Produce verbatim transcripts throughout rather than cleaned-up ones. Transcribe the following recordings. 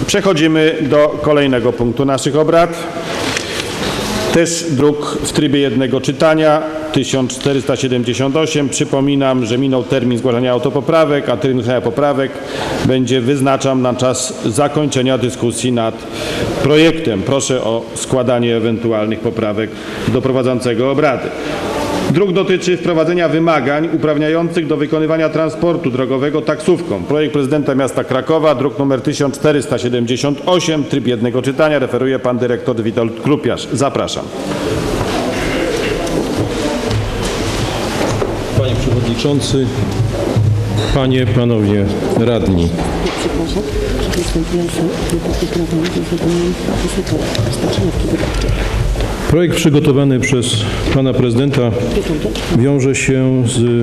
Przechodzimy do kolejnego punktu naszych obrad. Też druk w trybie jednego czytania tysiąc czterysta siedemdziesiąt osiem. Przypominam, że minął termin zgłaszania autopoprawek, a termin zgłaszania poprawek będzie wyznaczam na czas zakończenia dyskusji nad projektem. Proszę o składanie ewentualnych poprawek do prowadzącego obrady. Druk dotyczy wprowadzenia wymagań uprawniających do wykonywania transportu drogowego taksówką. Projekt prezydenta miasta Krakowa, druk nr tysiąc czterysta siedemdziesiąt osiem, tryb jednego czytania. Referuje pan dyrektor Witold Krupiarz. Zapraszam. Panie Przewodniczący, Panie, Panowie Radni. Projekt przygotowany przez Pana Prezydenta wiąże się z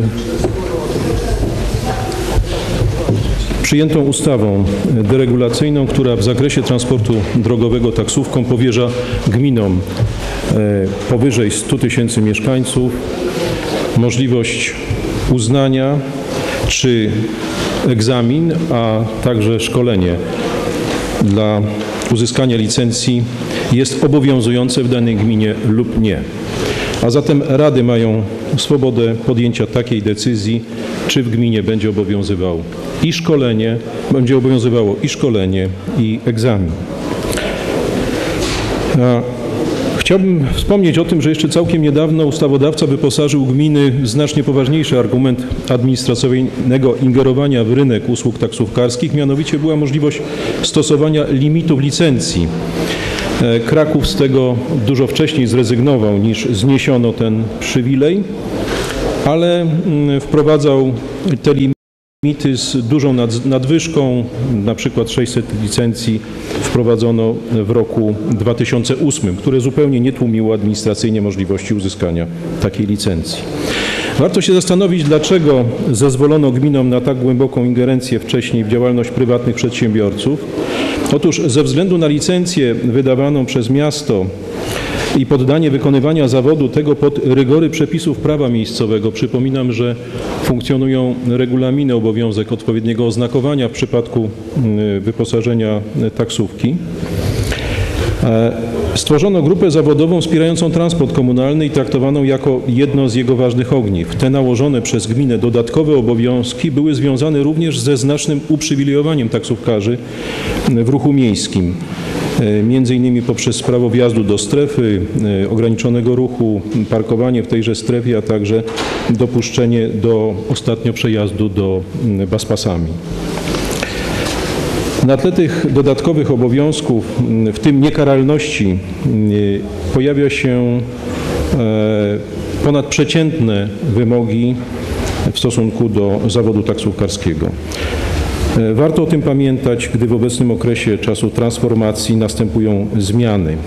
przyjętą ustawą deregulacyjną, która w zakresie transportu drogowego taksówką powierza gminom powyżej stu tysięcy mieszkańców możliwość uznania czy egzamin, a także szkolenie dla uzyskania licencji jest obowiązujące w danej gminie lub nie. A zatem rady mają swobodę podjęcia takiej decyzji, czy w gminie będzie obowiązywał i szkolenie, będzie obowiązywało i szkolenie, i egzamin. A chciałbym wspomnieć o tym, że jeszcze całkiem niedawno ustawodawca wyposażył gminy w znacznie poważniejszy argument administracyjnego ingerowania w rynek usług taksówkarskich, mianowicie była możliwość stosowania limitów licencji. Kraków z tego dużo wcześniej zrezygnował, niż zniesiono ten przywilej, ale wprowadzał te limity z dużą nadwyżką, na przykład sześćset licencji wprowadzono w roku dwa tysiące ósmym, które zupełnie nie tłumiło administracyjnie możliwości uzyskania takiej licencji. Warto się zastanowić, dlaczego zezwolono gminom na tak głęboką ingerencję wcześniej w działalność prywatnych przedsiębiorców. Otóż ze względu na licencję wydawaną przez miasto i poddanie wykonywania zawodu tego pod rygory przepisów prawa miejscowego. Przypominam, że funkcjonują regulaminy, obowiązek odpowiedniego oznakowania w przypadku wyposażenia taksówki. Stworzono grupę zawodową wspierającą transport komunalny i traktowaną jako jedno z jego ważnych ogniw. Te nałożone przez gminę dodatkowe obowiązki były związane również ze znacznym uprzywilejowaniem taksówkarzy w ruchu miejskim. Między innymi poprzez prawo wjazdu do strefy, ograniczonego ruchu, parkowanie w tejże strefie, a także dopuszczenie do ostatnio przejazdu do baspasami. Na tle tych dodatkowych obowiązków, w tym niekaralności, pojawia się ponadprzeciętne wymogi w stosunku do zawodu taksówkarskiego. Warto o tym pamiętać, gdy w obecnym okresie czasu transformacji następują zmiany.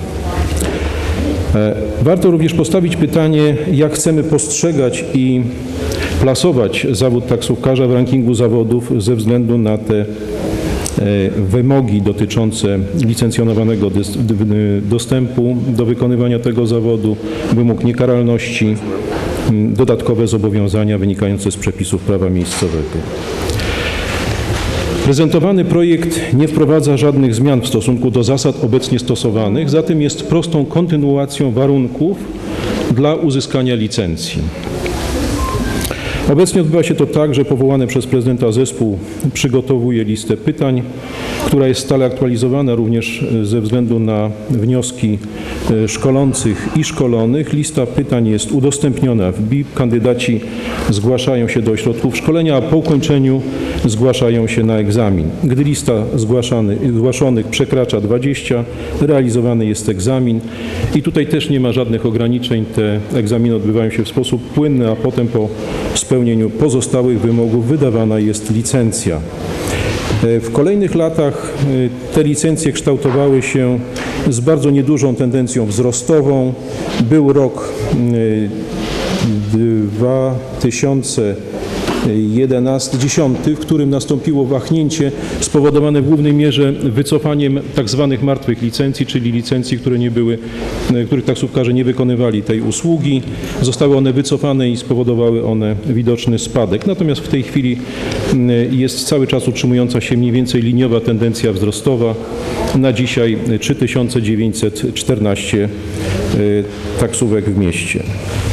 Warto również postawić pytanie, jak chcemy postrzegać i plasować zawód taksówkarza w rankingu zawodów ze względu na te wymogi dotyczące licencjonowanego dostępu do wykonywania tego zawodu, wymóg niekaralności, dodatkowe zobowiązania wynikające z przepisów prawa miejscowego. Prezentowany projekt nie wprowadza żadnych zmian w stosunku do zasad obecnie stosowanych, zatem jest prostą kontynuacją warunków dla uzyskania licencji. Obecnie odbywa się to tak, że powołany przez prezydenta zespół przygotowuje listę pytań, która jest stale aktualizowana również ze względu na wnioski szkolących i szkolonych. Lista pytań jest udostępniona w B I P. Kandydaci zgłaszają się do ośrodków szkolenia, a po ukończeniu zgłaszają się na egzamin. Gdy lista zgłaszonych przekracza dwadzieścia, realizowany jest egzamin i tutaj też nie ma żadnych ograniczeń. Te egzaminy odbywają się w sposób płynny, a potem po spełnieniu pozostałych wymogów wydawana jest licencja. W kolejnych latach te licencje kształtowały się z bardzo niedużą tendencją wzrostową. Był rok dwa tysiące jedenasty, dziesiąty, w którym nastąpiło wahnięcie spowodowane w głównej mierze wycofaniem tak zwanych martwych licencji, czyli licencji, które nie były, których taksówkarze nie wykonywali tej usługi. Zostały one wycofane i spowodowały one widoczny spadek. Natomiast w tej chwili jest cały czas utrzymująca się mniej więcej liniowa tendencja wzrostowa. Na dzisiaj trzy tysiące dziewięćset czternaście taksówek w mieście.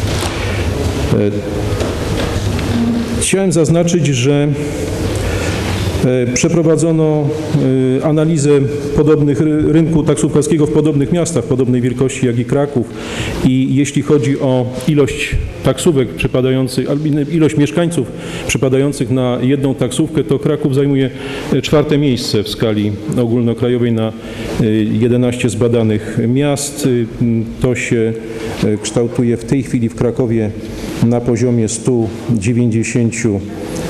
Chciałem zaznaczyć, że przeprowadzono analizę podobnych rynku taksówkarskiego w podobnych miastach, podobnej wielkości jak i Kraków, i jeśli chodzi o ilość taksówek przypadających, ilość mieszkańców przypadających na jedną taksówkę, to Kraków zajmuje czwarte miejsce w skali ogólnokrajowej na jedenaście zbadanych miast. To się kształtuje w tej chwili w Krakowie na poziomie stu dziewięćdziesięciu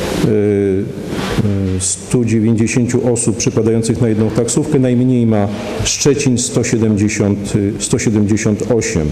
stu dziewięćdziesięciu osób przypadających na jedną taksówkę. Najmniej ma Szczecin, sto siedemdziesiąt, sto siedemdziesiąt osiem.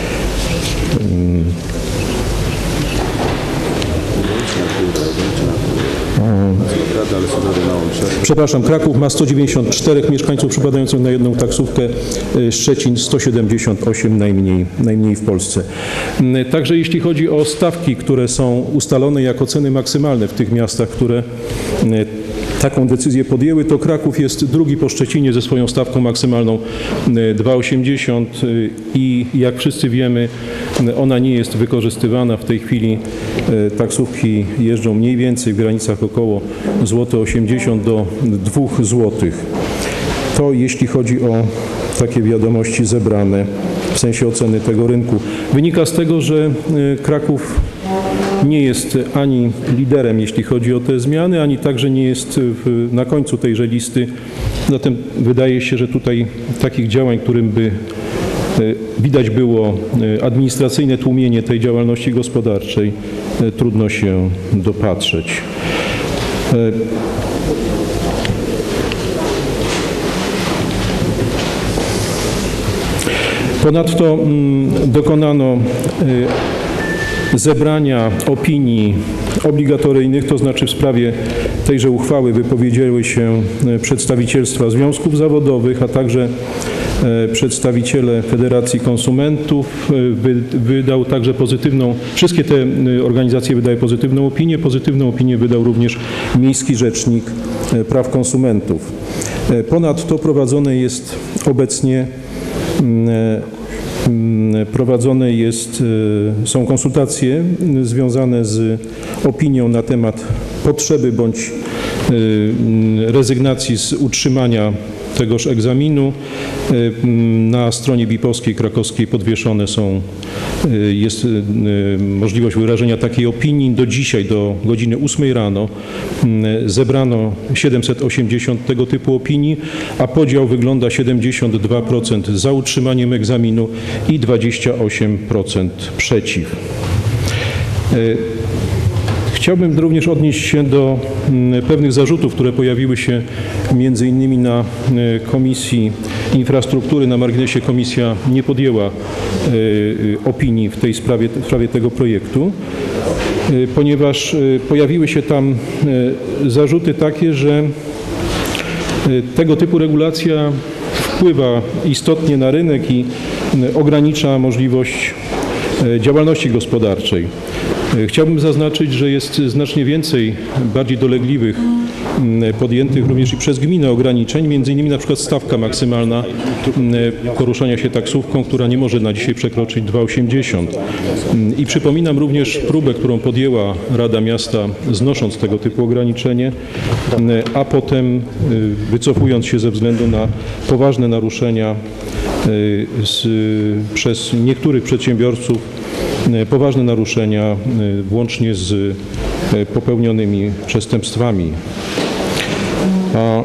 Przepraszam, Kraków ma sto dziewięćdziesiąt czterech mieszkańców przypadających na jedną taksówkę, Szczecin sto siedemdziesiąt osiem, najmniej, najmniej w Polsce. Także jeśli chodzi o stawki, które są ustalone jako ceny maksymalne w tych miastach, które taką decyzję podjęły, to Kraków jest drugi po Szczecinie ze swoją stawką maksymalną dwa osiemdziesiąt i jak wszyscy wiemy, ona nie jest wykorzystywana. W tej chwili taksówki jeżdżą mniej więcej w granicach około złoty osiemdziesiąt do dwóch złotych. To jeśli chodzi o takie wiadomości zebrane w sensie oceny tego rynku. Wynika z tego, że Kraków nie jest ani liderem, jeśli chodzi o te zmiany, ani także nie jest w, na końcu tejże listy. Zatem wydaje się, że tutaj takich działań, którym by widać było administracyjne tłumienie tej działalności gospodarczej, trudno się dopatrzeć. Ponadto dokonano zebrania opinii obligatoryjnych, to znaczy w sprawie tejże uchwały wypowiedziały się przedstawicielstwa związków zawodowych, a także przedstawiciele Federacji Konsumentów. Wydał także pozytywną, wszystkie te organizacje wydały pozytywną opinię. Pozytywną opinię wydał również Miejski Rzecznik Praw Konsumentów. Ponadto prowadzone jest obecnie Prowadzone jest, są konsultacje związane z opinią na temat potrzeby bądź rezygnacji z utrzymania tegoż egzaminu. Na stronie bipowskiej krakowskiej podwieszone są, jest możliwość wyrażenia takiej opinii. Do dzisiaj, do godziny ósmej rano zebrano siedemset osiemdziesiąt tego typu opinii, a podział wygląda siedemdziesiąt dwa procent za utrzymaniem egzaminu i dwadzieścia osiem procent przeciw. Chciałbym również odnieść się do pewnych zarzutów, które pojawiły się między innymi na Komisji Infrastruktury. Na marginesie komisja nie podjęła opinii w tej sprawie, w sprawie tego projektu, ponieważ pojawiły się tam zarzuty takie, że tego typu regulacja wpływa istotnie na rynek i ogranicza możliwość działalności gospodarczej. Chciałbym zaznaczyć, że jest znacznie więcej bardziej dolegliwych podjętych również i przez gminę ograniczeń, między innymi na przykład stawka maksymalna poruszania się taksówką, która nie może na dzisiaj przekroczyć dwa osiemdziesiąt. I przypominam również próbę, którą podjęła Rada Miasta, znosząc tego typu ograniczenie, a potem wycofując się ze względu na poważne naruszenia z, przez niektórych przedsiębiorców, poważne naruszenia włącznie z popełnionymi przestępstwami. A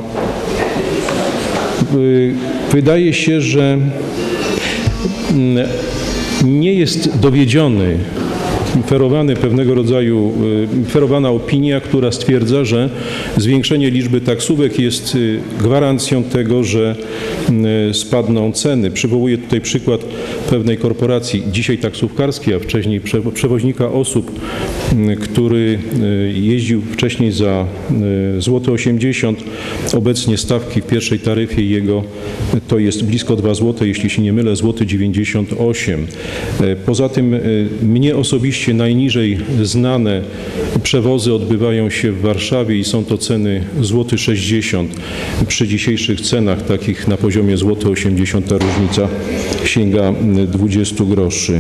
wydaje się, że nie jest dowiedziony ferowany pewnego rodzaju, ferowana opinia, która stwierdza, że zwiększenie liczby taksówek jest gwarancją tego, że spadną ceny. Przywołuję tutaj przykład pewnej korporacji, dzisiaj taksówkarskiej, a wcześniej przewoźnika osób, który jeździł wcześniej za złoty osiemdziesiąt. Obecnie stawki w pierwszej taryfie jego to jest blisko dwa złote, jeśli się nie mylę, złoty dziewięćdziesiąt osiem. Poza tym mnie osobiście najniżej znane przewozy odbywają się w Warszawie i są to ceny złoty sześćdziesiąt. Przy dzisiejszych cenach takich na poziomie złoty osiemdziesiąt ta różnica sięga dwudziestu groszy.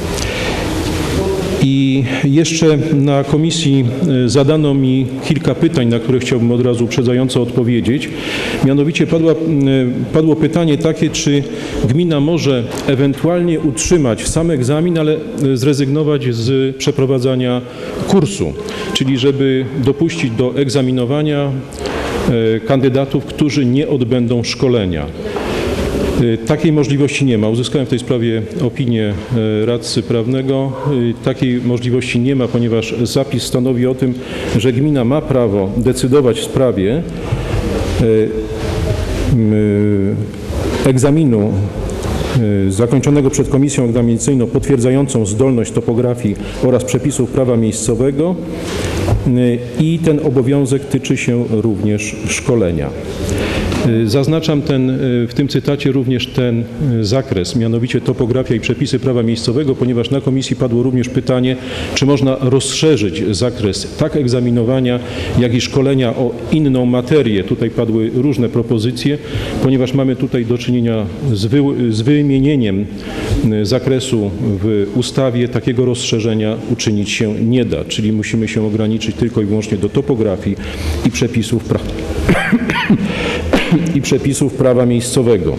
I jeszcze na komisji zadano mi kilka pytań, na które chciałbym od razu uprzedzająco odpowiedzieć. Mianowicie padła, padło pytanie takie, czy gmina może ewentualnie utrzymać sam egzamin, ale zrezygnować z przeprowadzania kursu, czyli żeby dopuścić do egzaminowania kandydatów, którzy nie odbędą szkolenia. Takiej możliwości nie ma. Uzyskałem w tej sprawie opinię radcy prawnego. Takiej możliwości nie ma, ponieważ zapis stanowi o tym, że gmina ma prawo decydować w sprawie egzaminu zakończonego przed komisją egzaminacyjną potwierdzającą zdolność topografii oraz przepisów prawa miejscowego i ten obowiązek tyczy się również szkolenia. Zaznaczam ten, w tym cytacie również ten zakres, mianowicie topografia i przepisy prawa miejscowego, ponieważ na komisji padło również pytanie, czy można rozszerzyć zakres tak egzaminowania, jak i szkolenia o inną materię. Tutaj padły różne propozycje, ponieważ mamy tutaj do czynienia z, wy, z wymienieniem zakresu w ustawie. Takiego rozszerzenia uczynić się nie da, czyli musimy się ograniczyć tylko i wyłącznie do topografii i przepisów prawa. i przepisów prawa miejscowego.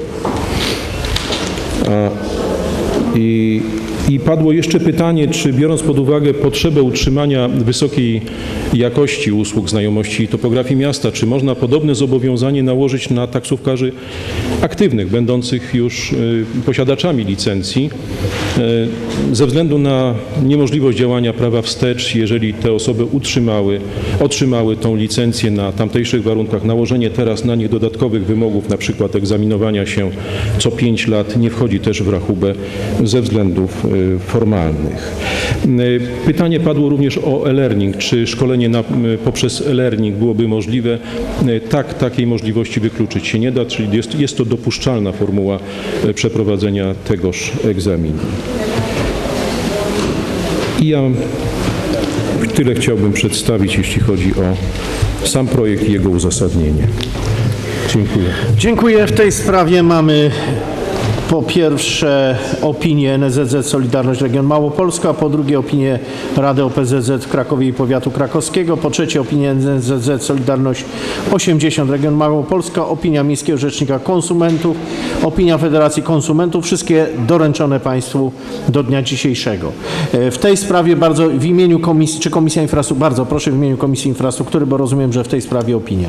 A, i, I padło jeszcze pytanie, czy biorąc pod uwagę potrzebę utrzymania wysokiej jakości usług, znajomości i topografii miasta, czy można podobne zobowiązanie nałożyć na taksówkarzy aktywnych, będących już y, posiadaczami licencji, y, ze względu na niemożliwość działania prawa wstecz, jeżeli te osoby utrzymały, otrzymały tą licencję na tamtejszych warunkach, nałożenie teraz na nich dodatkowych wymogów, na przykład egzaminowania się co pięć lat, nie wchodzi też w rachubę ze względów y, formalnych. Y, pytanie padło również o e-learning, czy szkolenie Na, poprzez e-learning byłoby możliwe. Tak, takiej możliwości wykluczyć się nie da, czyli jest, jest to dopuszczalna formuła przeprowadzenia tegoż egzaminu. I ja tyle chciałbym przedstawić, jeśli chodzi o sam projekt i jego uzasadnienie. Dziękuję. Dziękuję. W tej sprawie mamy po pierwsze opinię N S Z Z Solidarność Region Małopolska, po drugie opinię Rady O P Z Z w Krakowie i Powiatu Krakowskiego, po trzecie opinię N S Z Z Solidarność osiemdziesiąt Region Małopolska, opinia Miejskiego Rzecznika Konsumentów, opinia Federacji Konsumentów, wszystkie doręczone Państwu do dnia dzisiejszego. W tej sprawie bardzo w imieniu Komisji, czy Komisja Infrastruktury, bardzo proszę w imieniu Komisji Infrastruktury, bo rozumiem, że w tej sprawie opinia.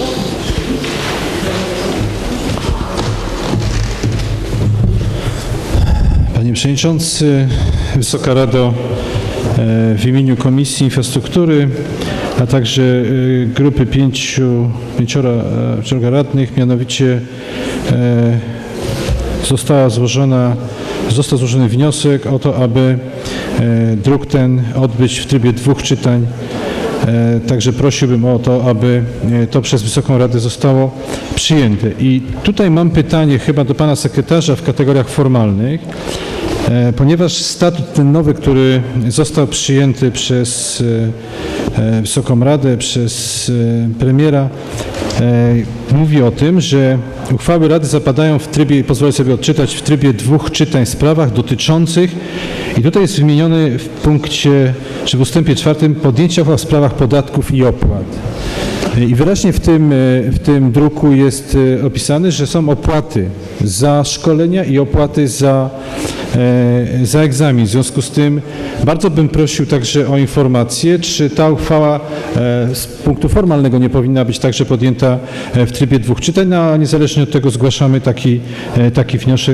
Panie Przewodniczący, Wysoka Rado, w imieniu Komisji Infrastruktury, a także grupy pięciu, pięciora, pięciorga radnych, mianowicie została złożona, został złożony wniosek o to, aby druk ten odbyć w trybie dwóch czytań. Także prosiłbym o to, aby to przez Wysoką Radę zostało przyjęte. I tutaj mam pytanie chyba do pana sekretarza w kategoriach formalnych, ponieważ statut ten nowy, który został przyjęty przez Wysoką Radę, przez premiera, mówi o tym, że uchwały Rady zapadają w trybie, pozwolę sobie odczytać, w trybie dwóch czytań w sprawach dotyczących, i tutaj jest wymieniony w punkcie, czy w ustępie czwartym, podjęcia uchwał w sprawach podatków i opłat. I wyraźnie w tym, w tym druku jest opisane, że są opłaty za szkolenia i opłaty za, za egzamin. W związku z tym bardzo bym prosił także o informację, czy ta uchwała z punktu formalnego nie powinna być także podjęta w trybie dwóch czytań, no, a niezależnie od tego zgłaszamy taki, taki wniosek,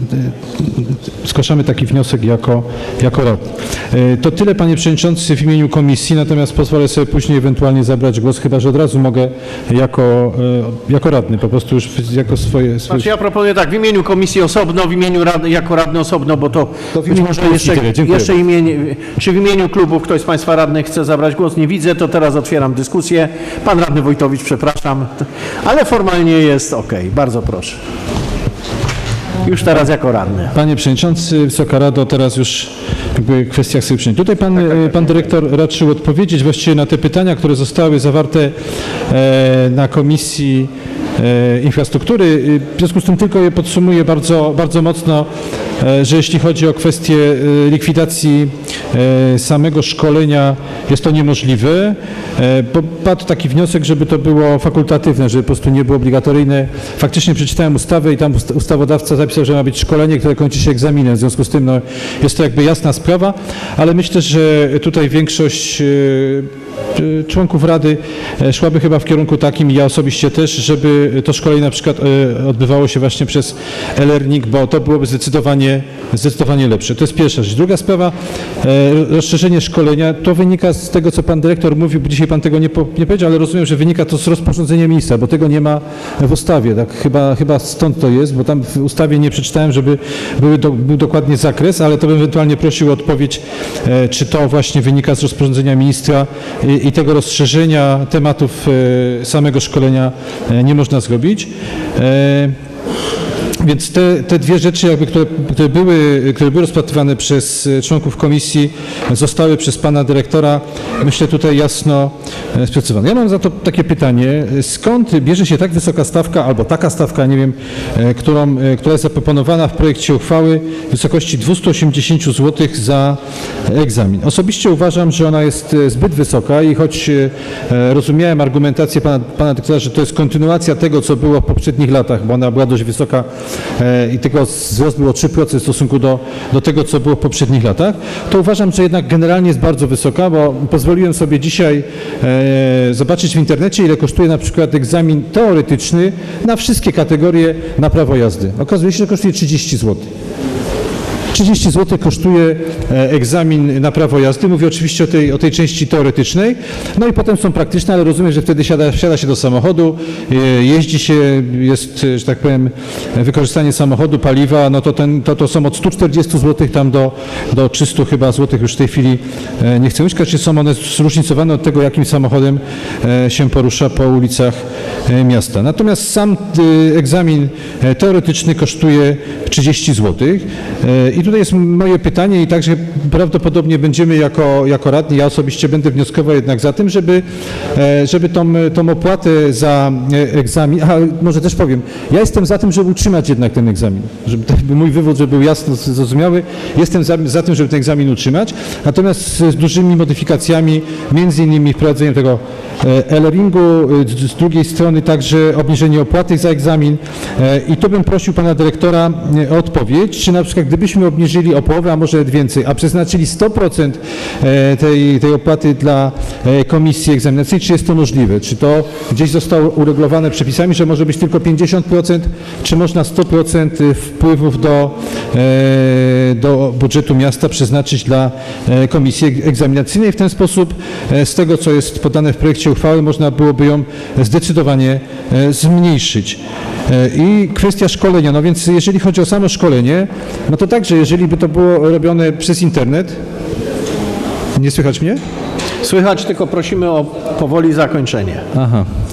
zgłaszamy taki wniosek jako, jako radni. To tyle, panie przewodniczący, w imieniu komisji, natomiast pozwolę sobie później ewentualnie zabrać głos, chyba że od razu mogę jako, jako radny, po prostu już jako swoje... swoje... Znaczy ja proponuję tak, w imieniu komisji osobno, w imieniu rad, jako radny osobno, bo to, To w być imieniu może komisji jeszcze, tyle. Dziękuję. jeszcze imienie, czy w imieniu klubu ktoś z państwa radnych chce zabrać głos? Nie widzę, to teraz otwieram dyskusję. Pan radny Wojtowicz, przepraszam, ale formalnie jest ok. Bardzo proszę. Już teraz jako radny. Panie Przewodniczący, Wysoka Rado, teraz już jakby kwestia chcę przyjąć. Tutaj pan, pan dyrektor raczył odpowiedzieć właściwie na te pytania, które zostały zawarte e, na Komisji e, Infrastruktury. W związku z tym tylko je podsumuję bardzo, bardzo mocno, e, że jeśli chodzi o kwestię e, likwidacji e, samego szkolenia, jest to niemożliwe, e, bo padł taki wniosek, żeby to było fakultatywne, żeby po prostu nie było obligatoryjne. Faktycznie przeczytałem ustawę i tam ust- ustawodawca zapisał, że ma być szkolenie, które kończy się egzaminem. W związku z tym no, jest to jakby jasna sprawa, ale myślę, że tutaj większość e, e, członków Rady e, szłaby chyba w kierunku takim, i ja osobiście też, żeby to szkolenie na przykład e, odbywało się właśnie przez e-learning, bo to byłoby zdecydowanie, zdecydowanie lepsze. To jest pierwsza rzecz. Druga sprawa, e, rozszerzenie szkolenia, to wynika z tego, co pan dyrektor mówił, bo dzisiaj pan tego nie, po, nie powiedział, ale rozumiem, że wynika to z rozporządzenia ministra, bo tego nie ma w ustawie. Tak? Chyba, chyba stąd to jest, bo tam w ustawie nie przeczytałem, żeby były do, był dokładnie zakres, ale to bym ewentualnie prosił o odpowiedź, e, czy to właśnie wynika z rozporządzenia ministra i, i tego rozszerzenia tematów e, samego szkolenia e, nie można zrobić. E, Więc te, te dwie rzeczy, jakby, które, które, były, które były rozpatrywane przez członków komisji, zostały przez pana dyrektora, myślę, tutaj jasno e, sprecyzowane. Ja mam za to takie pytanie, skąd bierze się tak wysoka stawka, albo taka stawka, nie wiem, e, którą, e, która jest zaproponowana w projekcie uchwały w wysokości dwieście osiemdziesiąt złotych za egzamin. Osobiście uważam, że ona jest e, zbyt wysoka i choć e, rozumiałem argumentację pana, pana dyrektora, że to jest kontynuacja tego, co było w poprzednich latach, bo ona była dość wysoka i tego wzrost był o trzy procent w stosunku do, do tego, co było w poprzednich latach, to uważam, że jednak generalnie jest bardzo wysoka, bo pozwoliłem sobie dzisiaj e, zobaczyć w internecie, ile kosztuje na przykład egzamin teoretyczny na wszystkie kategorie na prawo jazdy. Okazuje się, że kosztuje trzydzieści złotych. trzydzieści złotych kosztuje egzamin na prawo jazdy. Mówię oczywiście o tej, o tej części teoretycznej. No i potem są praktyczne, ale rozumiem, że wtedy siada, wsiada się do samochodu, jeździ się, jest, że tak powiem, wykorzystanie samochodu, paliwa, no to, ten, to, to są od stu czterdziestu złotych tam do, do trzystu chyba złotych już w tej chwili nie chcę mówić, czy są one zróżnicowane od tego, jakim samochodem się porusza po ulicach miasta. Natomiast sam egzamin teoretyczny kosztuje trzydzieści złotych. I tutaj jest moje pytanie i także prawdopodobnie będziemy jako, jako radni, ja osobiście będę wnioskował jednak za tym, żeby, żeby tą, tą opłatę za egzamin, a może też powiem, ja jestem za tym, żeby utrzymać jednak ten egzamin, żeby mój wywód, żeby był jasno zrozumiały, jestem za, za tym, żeby ten egzamin utrzymać, natomiast z dużymi modyfikacjami, między innymi wprowadzeniem tego e-learningu, z drugiej strony także obniżenie opłaty za egzamin i tu bym prosił pana dyrektora o odpowiedź, czy na przykład gdybyśmy obniżyli o połowę, a może więcej, a przeznaczyli sto procent tej, tej opłaty dla komisji egzaminacyjnej, czy jest to możliwe? Czy to gdzieś zostało uregulowane przepisami, że może być tylko pięćdziesiąt procent, czy można sto procent wpływów do, do budżetu miasta przeznaczyć dla komisji egzaminacyjnej? W ten sposób z tego, co jest podane w projekcie uchwały, można byłoby ją zdecydowanie zmniejszyć. I kwestia szkolenia, no więc jeżeli chodzi o samo szkolenie, no to także, jeżeli by to było robione przez internet, nie słychać mnie? Słychać, tylko prosimy o powoli zakończenie. Aha.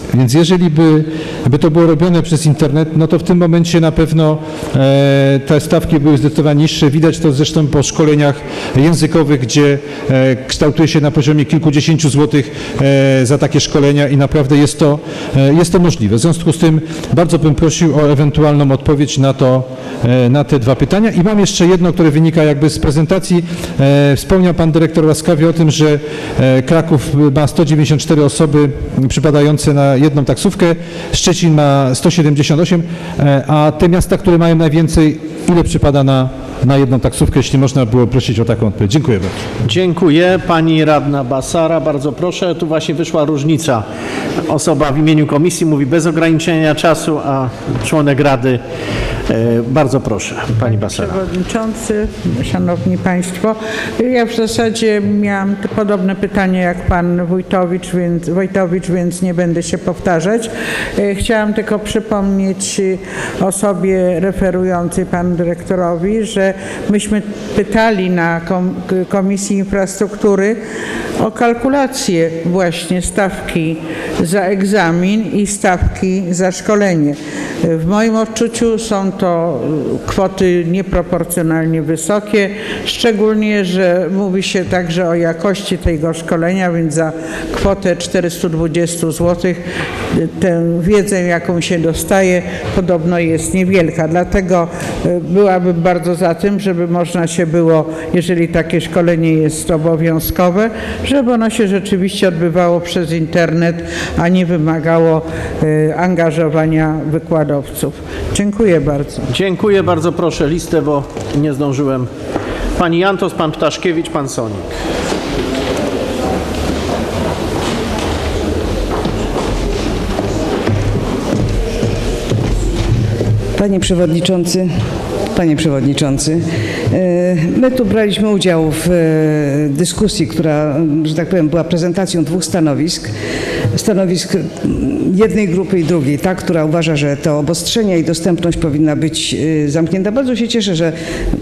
Więc jeżeli by, by to było robione przez internet, no to w tym momencie na pewno e, te stawki były zdecydowanie niższe. Widać to zresztą po szkoleniach językowych, gdzie e, kształtuje się na poziomie kilkudziesięciu złotych e, za takie szkolenia i naprawdę jest to, e, jest to możliwe. W związku z tym bardzo bym prosił o ewentualną odpowiedź na to, e, na te dwa pytania. I mam jeszcze jedno, które wynika jakby z prezentacji. E, wspomniał pan dyrektor łaskawie o tym, że e, Kraków ma sto dziewięćdziesiąt cztery osoby przypadające na jedną taksówkę, Szczecin ma sto siedemdziesiąt osiem, e, a te miasta, które mają najwięcej, ile przypada na, na jedną taksówkę, jeśli można było prosić o taką odpowiedź. Dziękuję bardzo. Dziękuję. Pani radna Basara, bardzo proszę. Tu właśnie wyszła różnica. Osoba w imieniu komisji mówi bez ograniczenia czasu, a członek rady, e, bardzo proszę. Pani Basara. Przewodniczący, Szanowni Państwo, ja w zasadzie miałam podobne pytanie jak Pan Wójtowicz, więc, Wojtowicz, więc nie będę się powtarzać. E, Chciałam tylko przypomnieć osobie referującej Panu Dyrektorowi, że myśmy pytali na kom Komisji Infrastruktury o kalkulację właśnie stawki za egzamin i stawki za szkolenie. W moim odczuciu są to kwoty nieproporcjonalnie wysokie, szczególnie, że mówi się także o jakości tego szkolenia, więc za kwotę czterysta dwadzieścia złotych tę wiedzę, jaką się dostaje, podobno jest niewielka. Dlatego byłabym bardzo za tym, żeby można się było, jeżeli takie szkolenie jest obowiązkowe, żeby ono się rzeczywiście odbywało przez internet, a nie wymagało angażowania wykładowców. Dziękuję bardzo. Dziękuję bardzo. Proszę listę, bo nie zdążyłem. Pani Jantos, pan Ptaszkiewicz, pan Sonik. Panie Przewodniczący, Panie Przewodniczący, my tu braliśmy udział w dyskusji, która, że tak powiem, była prezentacją dwóch stanowisk. Stanowisk jednej grupy i drugiej, ta, która uważa, że to obostrzenia i dostępność powinna być zamknięta. Bardzo się cieszę, że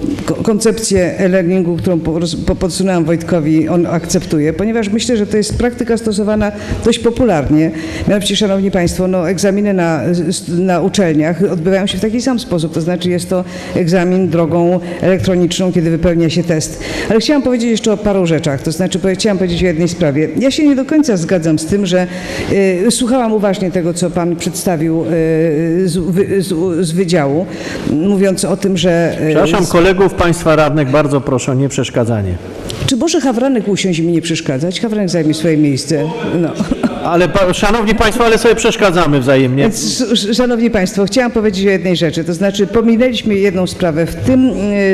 koncepcję e-learningu, którą podsunęłam Wojtkowi, on akceptuje, ponieważ myślę, że to jest praktyka stosowana dość popularnie. Mianowicie, Szanowni Państwo, no, egzaminy na, na uczelniach odbywają się w taki sam sposób, to znaczy jest to egzamin drogą elektroniczną, kiedy wypełnia się test. Ale chciałam powiedzieć jeszcze o paru rzeczach, to znaczy chciałam powiedzieć o jednej sprawie. Ja się nie do końca zgadzam z tym, że y, słuchałam uważnie tego, co Pan przedstawił y, z, z, z wydziału, mówiąc o tym, że... Y, Przepraszam kolegów, Państwa radnych, bardzo proszę o nieprzeszkadzanie. Czy może Hawranek usiąść i mi nie przeszkadzać? Hawranek zajmie swoje miejsce. No. Ale Szanowni Państwo, ale sobie przeszkadzamy wzajemnie. Więc, Szanowni Państwo, chciałam powiedzieć o jednej rzeczy, to znaczy pominęliśmy jedną sprawę w tym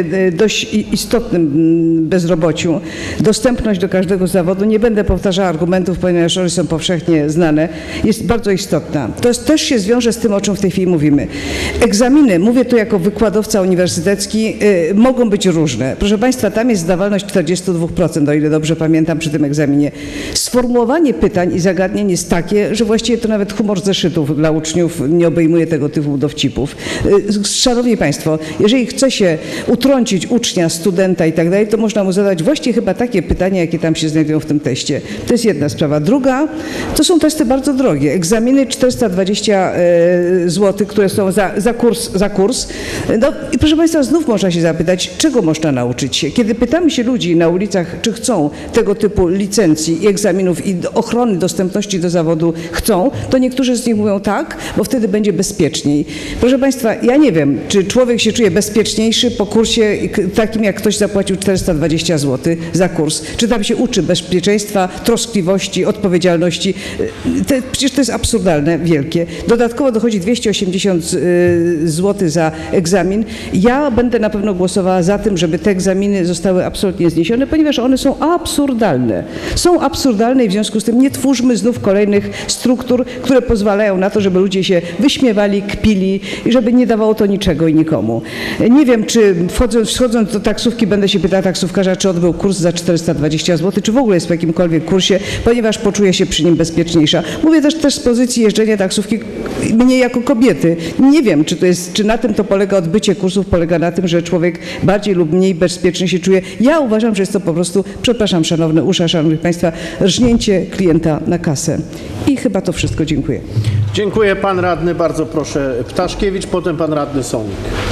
dość istotnym bezrobociu. Dostępność do każdego zawodu, nie będę powtarzała argumentów, ponieważ one są powszechnie znane, jest bardzo istotna. To jest, też się zwiąże z tym, o czym w tej chwili mówimy. Egzaminy, mówię tu jako wykładowca uniwersytecki, y, mogą być różne. Proszę Państwa, tam jest zdawalność czterdzieści dwa procent, o ile dobrze pamiętam przy tym egzaminie. Sformułowanie pytań i zagadnień jest takie, że właściwie to nawet humor zeszytów dla uczniów nie obejmuje tego typu dowcipów. Szanowni Państwo, jeżeli chce się utrącić ucznia, studenta i tak dalej, to można mu zadać właściwie chyba takie pytania, jakie tam się znajdują w tym teście. To jest jedna sprawa. Druga, to są testy bardzo drogie. Egzaminy czterysta dwadzieścia złotych, które są za, za, kurs, za kurs. No i proszę Państwa, znów można się zapytać, czego można nauczyć się. Kiedy pytamy się ludzi na ulicach, czy chcą tego typu licencji i egzaminów i ochrony dostępności do zawodu chcą, to niektórzy z nich mówią tak, bo wtedy będzie bezpieczniej. Proszę Państwa, ja nie wiem, czy człowiek się czuje bezpieczniejszy po kursie takim, jak ktoś zapłacił czterysta dwadzieścia złotych za kurs. Czy tam się uczy bezpieczeństwa, troskliwości, odpowiedzialności. Te, przecież to jest absurdalne, wielkie. Dodatkowo dochodzi dwieście osiemdziesiąt złotych za egzamin. Ja będę na pewno głosowała za tym, żeby te egzaminy zostały absolutnie zniesione, ponieważ one są absurdalne. Są absurdalne i w związku z tym nie twórzmy znów kolejnych struktur, które pozwalają na to, żeby ludzie się wyśmiewali, kpili i żeby nie dawało to niczego i nikomu. Nie wiem, czy wchodząc, wchodząc do taksówki będę się pytała taksówkarza, czy odbył kurs za czterysta dwadzieścia złotych, czy w ogóle jest w jakimkolwiek kursie, ponieważ poczuję się przy nim bezpieczniejsza. Mówię też, też z pozycji jeżdżenia taksówki mnie jako kobiety. Nie wiem, czy to jest, czy na tym to polega odbycie kursów, polega na tym, że człowiek bardziej lub mniej bezpiecznie się czuje. Ja uważam, że jest to po prostu, przepraszam szanowne usza, szanowni Państwa, rżnięcie klienta na kasę. kasę. I chyba to wszystko. Dziękuję. Dziękuję. Pan radny, bardzo proszę, Ptaszkiewicz, potem pan radny Sonik.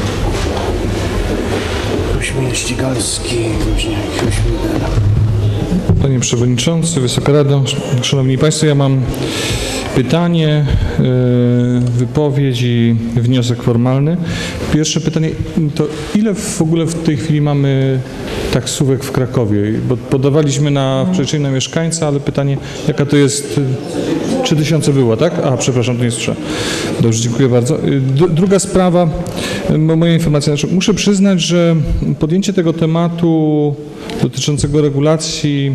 Koźmiel Ścigalski, Woźniak, Koźmiel. Panie Przewodniczący, Wysoka Rado, Szanowni Państwo, ja mam pytanie, wypowiedź i wniosek formalny. Pierwsze pytanie, to ile w ogóle w tej chwili mamy taksówek w Krakowie? Bo podawaliśmy na przeliczenie na mieszkańca, ale pytanie, jaka to jest, trzy tysiące było, tak? A, przepraszam, to nie słyszę. Dobrze, dziękuję bardzo. Druga sprawa, moja informacja, znaczy muszę przyznać, że podjęcie tego tematu dotyczącego regulacji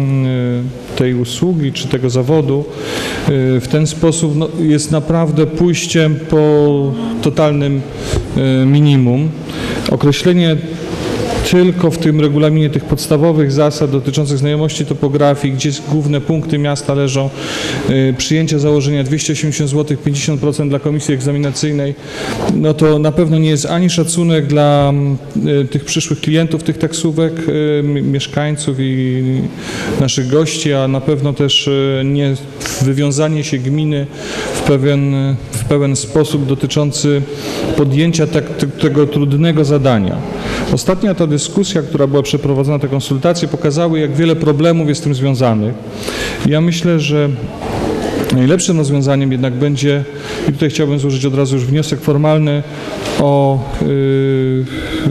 tej usługi czy tego zawodu w ten sposób no, jest naprawdę pójściem po totalnym minimum. Określenie tylko w tym regulaminie tych podstawowych zasad dotyczących znajomości topografii, gdzie główne punkty miasta leżą, y, przyjęcie założenia dwieście osiemdziesiąt złotych, pięćdziesiąt procent dla komisji egzaminacyjnej, no to na pewno nie jest ani szacunek dla y, tych przyszłych klientów tych taksówek, y, mieszkańców i naszych gości, a na pewno też y, nie wywiązanie się gminy w pewien, w pewien sposób dotyczący podjęcia tak, tego trudnego zadania. Ostatnia ta dyskusja, która była przeprowadzona, te konsultacje pokazały, jak wiele problemów jest z tym związanych. Ja myślę, że najlepszym rozwiązaniem jednak będzie, i tutaj chciałbym złożyć od razu już wniosek formalny o yy,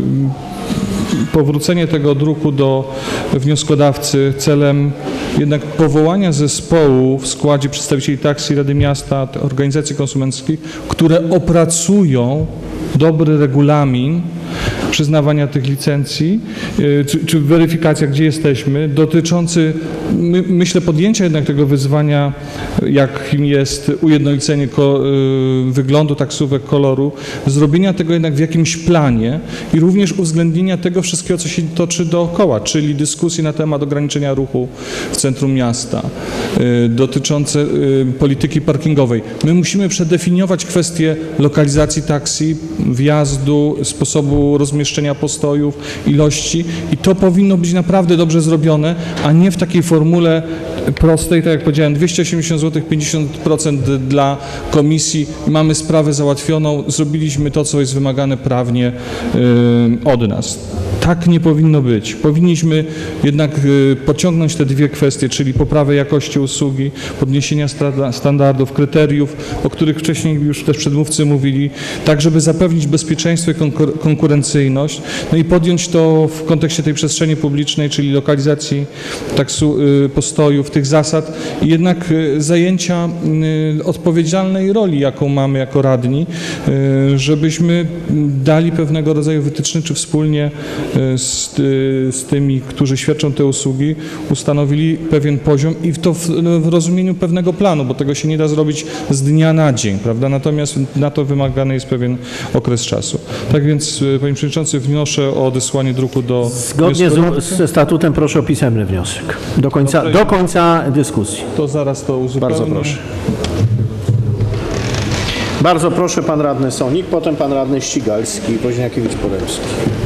powrócenie tego druku do wnioskodawcy celem jednak powołania zespołu w składzie przedstawicieli taksy, Rady Miasta, organizacji konsumenckich, które opracują dobry regulamin przyznawania tych licencji, czy, czy weryfikacja, gdzie jesteśmy, dotyczący, my, myślę, podjęcia jednak tego wyzwania, jakim jest ujednolicenie ko, y, wyglądu taksówek, koloru, zrobienia tego jednak w jakimś planie i również uwzględnienia tego wszystkiego, co się toczy dookoła, czyli dyskusji na temat ograniczenia ruchu w centrum miasta, y, dotyczące y, polityki parkingowej. My musimy przedefiniować kwestie lokalizacji taksji, wjazdu, sposobu rozmieszczenia postojów, ilości i to powinno być naprawdę dobrze zrobione, a nie w takiej formule prostej, tak jak powiedziałem, dwieście osiemdziesiąt złotych, pięćdziesiąt procent dla komisji, mamy sprawę załatwioną, zrobiliśmy to, co jest wymagane prawnie yy, od nas. Tak nie powinno być. Powinniśmy jednak y, pociągnąć te dwie kwestie, czyli poprawę jakości usługi, podniesienia standardów, kryteriów, o których wcześniej już też przedmówcy mówili, tak żeby zapewnić bezpieczeństwo i konkur konkurencyjność, no i podjąć to w kontekście tej przestrzeni publicznej, czyli lokalizacji taksu, y, postojów, tych zasad i jednak y, zajęcia y, odpowiedzialnej roli, jaką mamy jako radni, y, żebyśmy dali pewnego rodzaju wytyczne, czy wspólnie Z, z tymi, którzy świadczą te usługi, ustanowili pewien poziom i to w, w rozumieniu pewnego planu, bo tego się nie da zrobić z dnia na dzień, prawda? Natomiast na to wymagany jest pewien okres czasu. Tak więc, Panie Przewodniczący, wnoszę o odesłanie druku do... Zgodnie z, ze statutem proszę o pisemny wniosek. Do końca, do końca dyskusji. To zaraz to uzupełnię. Bardzo proszę. Bardzo proszę, pan radny Sonik, potem pan radny Ścigalski, Woźniakiewicz-Poremski.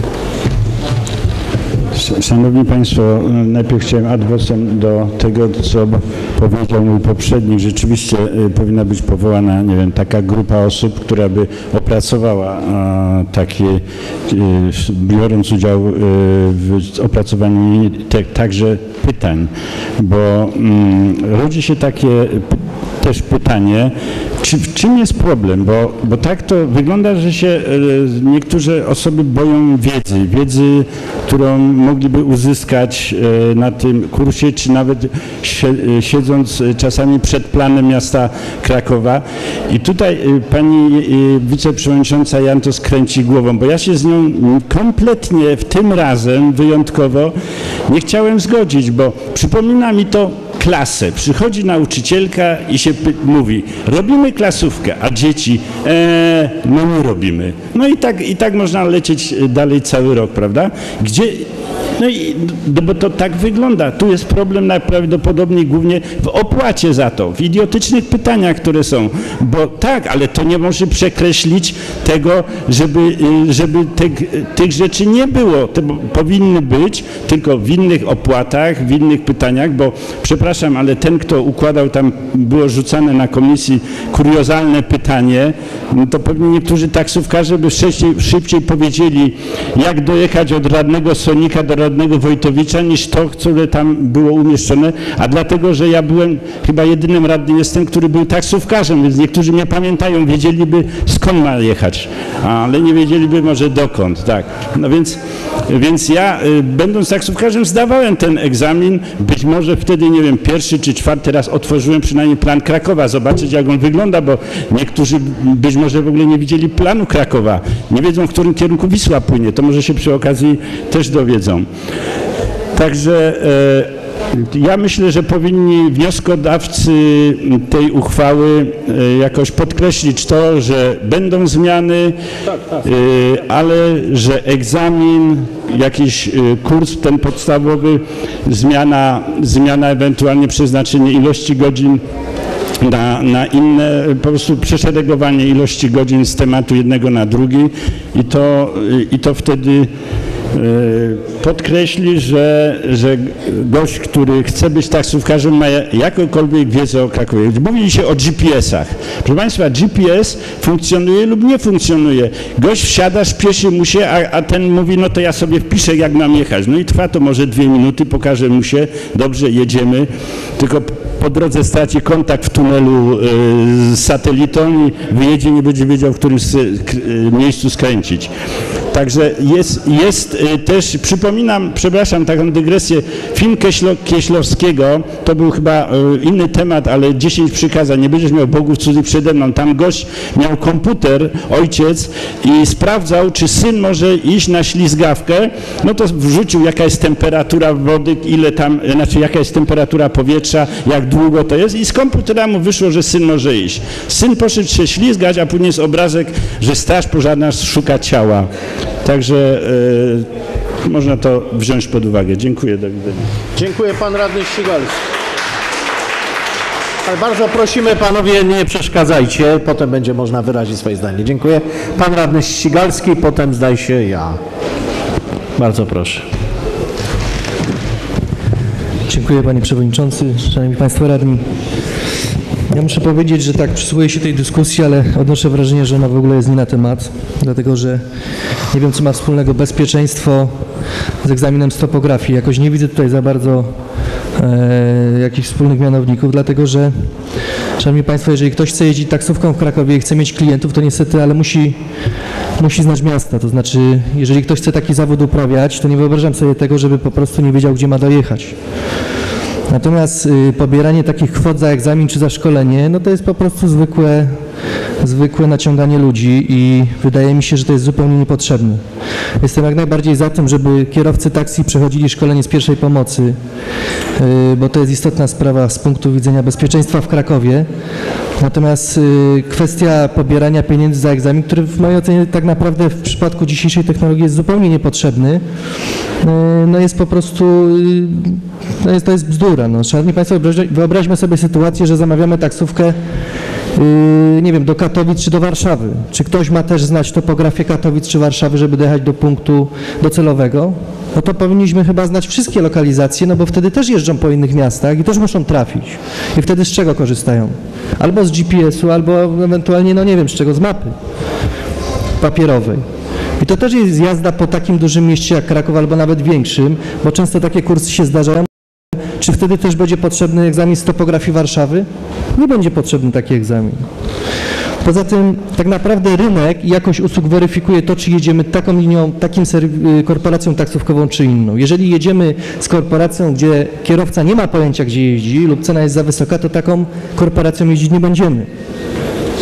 Szanowni Państwo, najpierw chciałem ad vocem do tego, co powiedział mój poprzednik. Rzeczywiście powinna być powołana, nie wiem, taka grupa osób, która by opracowała takie, biorąc udział w opracowaniu te, także pytań, bo um, rodzi się takie też pytanie, czy, w czym jest problem, bo, bo tak to wygląda, że się niektóre osoby boją wiedzy, wiedzy, którą mogliby uzyskać na tym kursie, czy nawet siedząc czasami przed planem miasta Krakowa. I tutaj pani wiceprzewodnicząca Jan to skręci głową, bo ja się z nią kompletnie w tym razem wyjątkowo nie chciałem zgodzić, bo przypomina mi to klasę. Przychodzi nauczycielka i się mówi, robimy klasówkę, a dzieci, e, no nie robimy. No i tak, i tak można lecieć dalej cały rok, prawda? Gdzie, no i, no bo to tak wygląda. Tu jest problem najprawdopodobniej głównie w opłacie za to, w idiotycznych pytaniach, które są. Bo tak, ale to nie może przekreślić tego, żeby, żeby tych, tych rzeczy nie było. Te powinny być tylko w innych opłatach, w innych pytaniach, bo przepraszam, ale ten, kto układał, tam było rzucane na komisji kuriozalne pytanie, no to pewnie niektórzy taksówkarze by szybciej, szybciej powiedzieli, jak dojechać od radnego Sonika do radnego Wojtowicza, niż to, które tam było umieszczone, a dlatego, że ja byłem chyba jedynym radnym jestem, który był taksówkarzem, więc niektórzy mnie pamiętają, wiedzieliby, skąd ma jechać, ale nie wiedzieliby może dokąd, tak. No więc, więc ja, będąc taksówkarzem, zdawałem ten egzamin, być może wtedy, nie wiem, pierwszy czy czwarty raz otworzyłem przynajmniej plan Krakowa, zobaczyć, jak on wygląda, bo niektórzy być może w ogóle nie widzieli planu Krakowa, nie wiedzą, w którym kierunku Wisła płynie, to może się przy okazji też dowiedzą. Także e, ja myślę, że powinni wnioskodawcy tej uchwały e, jakoś podkreślić to, że będą zmiany, e, ale że egzamin, jakiś e, kurs ten podstawowy, zmiana, zmiana ewentualnie przeznaczenie ilości godzin Na, na inne, po prostu przeszeregowanie ilości godzin z tematu jednego na drugi i to, i to wtedy podkreśli, że, że gość, który chce być taksówkarzem, ma jakąkolwiek wiedzę o Krakowie. Mówi się o G P S-ach. Proszę Państwa, G P S funkcjonuje lub nie funkcjonuje. Gość wsiada, śpieszy mu się, a, a ten mówi, no to ja sobie wpiszę, jak mam jechać. No i trwa to może dwie minuty, pokaże mu się, dobrze, jedziemy, tylko po drodze straci kontakt w tunelu y, z satelitą i wyjedzie, nie będzie wiedział, w którym s, k, y, miejscu skręcić. Także jest, jest y, też, przypominam, przepraszam, taką dygresję, film Kieślo, Kieślowskiego, to był chyba y, inny temat, ale dziesięć przykazań, nie będziesz miał bogów cudzych przede mną. Tam gość miał komputer, ojciec, i sprawdzał, czy syn może iść na ślizgawkę, no to wrzucił, jaka jest temperatura wody, ile tam, znaczy jaka jest temperatura powietrza, jak długo to jest, i z komputera mu wyszło, że syn może iść. Syn poszedł się ślizgać, a później jest obrazek, że straż pożarna szuka ciała. Także y, można to wziąć pod uwagę. Dziękuję, do widzenia. Dziękuję, pan radny Ścigalski. Ale bardzo prosimy, panowie, nie przeszkadzajcie, potem będzie można wyrazić swoje zdanie. Dziękuję. Pan radny Ścigalski, potem zdaje się ja. Bardzo proszę. Dziękuję, panie przewodniczący, szanowni państwo radni. Ja muszę powiedzieć, że tak przysłuchuję się tej dyskusji, ale odnoszę wrażenie, że ona w ogóle jest nie na temat, dlatego że nie wiem, co ma wspólnego bezpieczeństwo z egzaminem z topografii. Jakoś nie widzę tutaj za bardzo e, jakichś wspólnych mianowników, dlatego że, szanowni państwo, jeżeli ktoś chce jeździć taksówką w Krakowie i chce mieć klientów, to niestety, ale musi, musi znać miasta. To znaczy, jeżeli ktoś chce taki zawód uprawiać, to nie wyobrażam sobie tego, żeby po prostu nie wiedział, gdzie ma dojechać. Natomiast y, pobieranie takich kwot za egzamin czy za szkolenie, no to jest po prostu zwykłe, zwykłe naciąganie ludzi i wydaje mi się, że to jest zupełnie niepotrzebne. Jestem jak najbardziej za tym, żeby kierowcy taksi przechodzili szkolenie z pierwszej pomocy, y, bo to jest istotna sprawa z punktu widzenia bezpieczeństwa w Krakowie. Natomiast y, kwestia pobierania pieniędzy za egzamin, który w mojej ocenie tak naprawdę w przypadku dzisiejszej technologii jest zupełnie niepotrzebny, y, no jest po prostu, y, no jest, to jest bzdura. No. Szanowni Państwo, wyobraźmy sobie sytuację, że zamawiamy taksówkę, y, nie wiem, do Katowic czy do Warszawy. Czy ktoś ma też znać topografię Katowic czy Warszawy, żeby dojechać do punktu docelowego? No to powinniśmy chyba znać wszystkie lokalizacje, no bo wtedy też jeżdżą po innych miastach i też muszą trafić. I wtedy z czego korzystają? Albo z G P S-u, albo ewentualnie, no nie wiem, z czego, z mapy papierowej. I to też jest jazda po takim dużym mieście jak Kraków, albo nawet większym, bo często takie kursy się zdarzają. Czy wtedy też będzie potrzebny egzamin z topografii Warszawy? Nie będzie potrzebny taki egzamin. Poza tym tak naprawdę rynek i jakość usług weryfikuje to, czy jedziemy taką linią, takim korporacją taksówkową, czy inną. Jeżeli jedziemy z korporacją, gdzie kierowca nie ma pojęcia, gdzie jeździ lub cena jest za wysoka, to taką korporacją jeździć nie będziemy.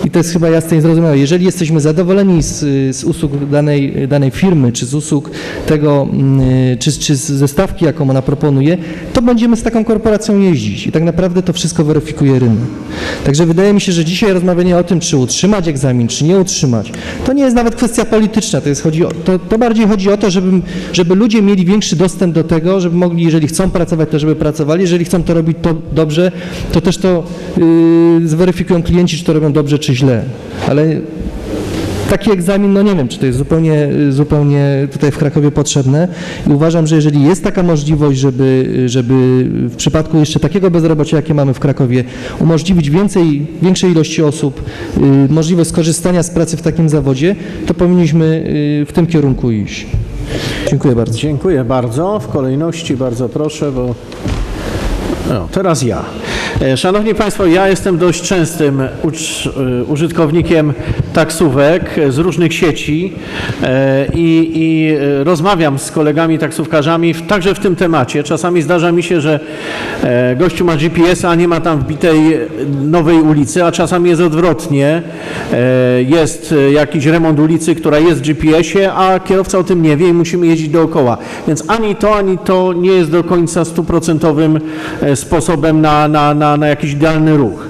i to jest chyba jasne i zrozumiałe. Jeżeli jesteśmy zadowoleni z, z usług danej, danej firmy, czy z usług tego, czy, czy ze stawki, jaką ona proponuje, to będziemy z taką korporacją jeździć i tak naprawdę to wszystko weryfikuje rynek. Także wydaje mi się, że dzisiaj rozmawianie o tym, czy utrzymać egzamin, czy nie utrzymać, to nie jest nawet kwestia polityczna, to, jest, chodzi o, to, to bardziej chodzi o to, żeby, żeby ludzie mieli większy dostęp do tego, żeby mogli, jeżeli chcą pracować, to żeby pracowali, jeżeli chcą to robić to dobrze, to też to yy, zweryfikują klienci, czy to robią dobrze, czy źle. Ale taki egzamin, no nie wiem, czy to jest zupełnie, zupełnie tutaj w Krakowie potrzebne i uważam, że jeżeli jest taka możliwość, żeby, żeby w przypadku jeszcze takiego bezrobocia, jakie mamy w Krakowie, umożliwić więcej, większej ilości osób y, możliwość skorzystania z pracy w takim zawodzie, to powinniśmy y, w tym kierunku iść. Dziękuję bardzo. Dziękuję bardzo. W kolejności bardzo proszę, bo no, teraz ja. Szanowni Państwo, ja jestem dość częstym użytkownikiem taksówek z różnych sieci i, i rozmawiam z kolegami taksówkarzami także w tym temacie. Czasami zdarza mi się, że gościu ma G P S a, nie ma tam wbitej nowej ulicy, a czasami jest odwrotnie. Jest jakiś remont ulicy, która jest w G P S ie, a kierowca o tym nie wie i musimy jeździć dookoła. Więc ani to, ani to nie jest do końca stuprocentowym sposobem na, na, na, na jakiś idealny ruch.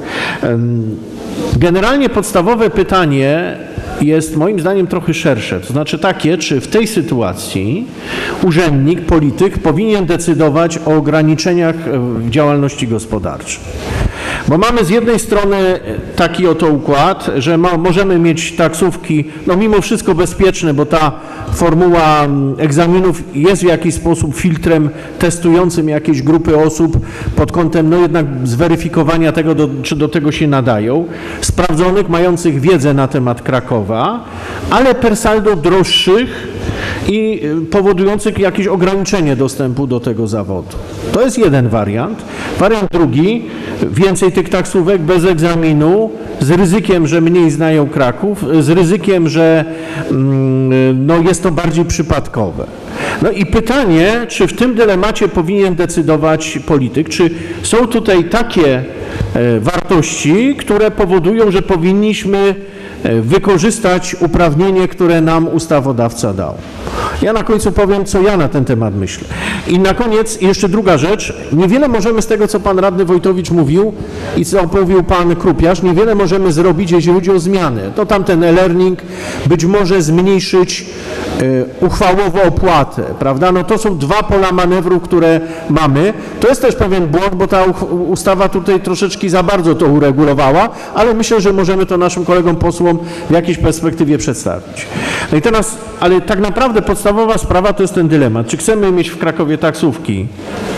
Generalnie podstawowe pytanie jest moim zdaniem trochę szersze, to znaczy takie, czy w tej sytuacji urzędnik, polityk powinien decydować o ograniczeniach w działalności gospodarczej. Bo mamy z jednej strony taki oto układ, że ma, możemy mieć taksówki, no mimo wszystko bezpieczne, bo ta formuła egzaminów jest w jakiś sposób filtrem testującym jakieś grupy osób pod kątem no jednak zweryfikowania tego, do, czy do tego się nadają, sprawdzonych, mających wiedzę na temat Krakowa, ale per saldo droższych i powodujących jakieś ograniczenie dostępu do tego zawodu. To jest jeden wariant. Wariant drugi, więcej tych taksówek bez egzaminu, z ryzykiem, że mniej znają Kraków, z ryzykiem, że no, jest to bardziej przypadkowe. No i pytanie, czy w tym dylemacie powinien decydować polityk, czy są tutaj takie wartości, które powodują, że powinniśmy wykorzystać uprawnienie, które nam ustawodawca dał. Ja na końcu powiem, co ja na ten temat myślę. I na koniec jeszcze druga rzecz. Niewiele możemy z tego, co pan radny Wojtowicz mówił i co mówił pan Krupiarz, niewiele możemy zrobić, jeśli chodzi o zmiany. To tamten e-learning być może zmniejszyć y, uchwałowo opłatę, prawda? No to są dwa pola manewru, które mamy. To jest też pewien błąd, bo ta ustawa tutaj troszeczkę za bardzo to uregulowała, ale myślę, że możemy to naszym kolegom posłom w jakiejś perspektywie przedstawić. No i teraz, ale tak naprawdę podstawowa sprawa to jest ten dylemat. Czy chcemy mieć w Krakowie taksówki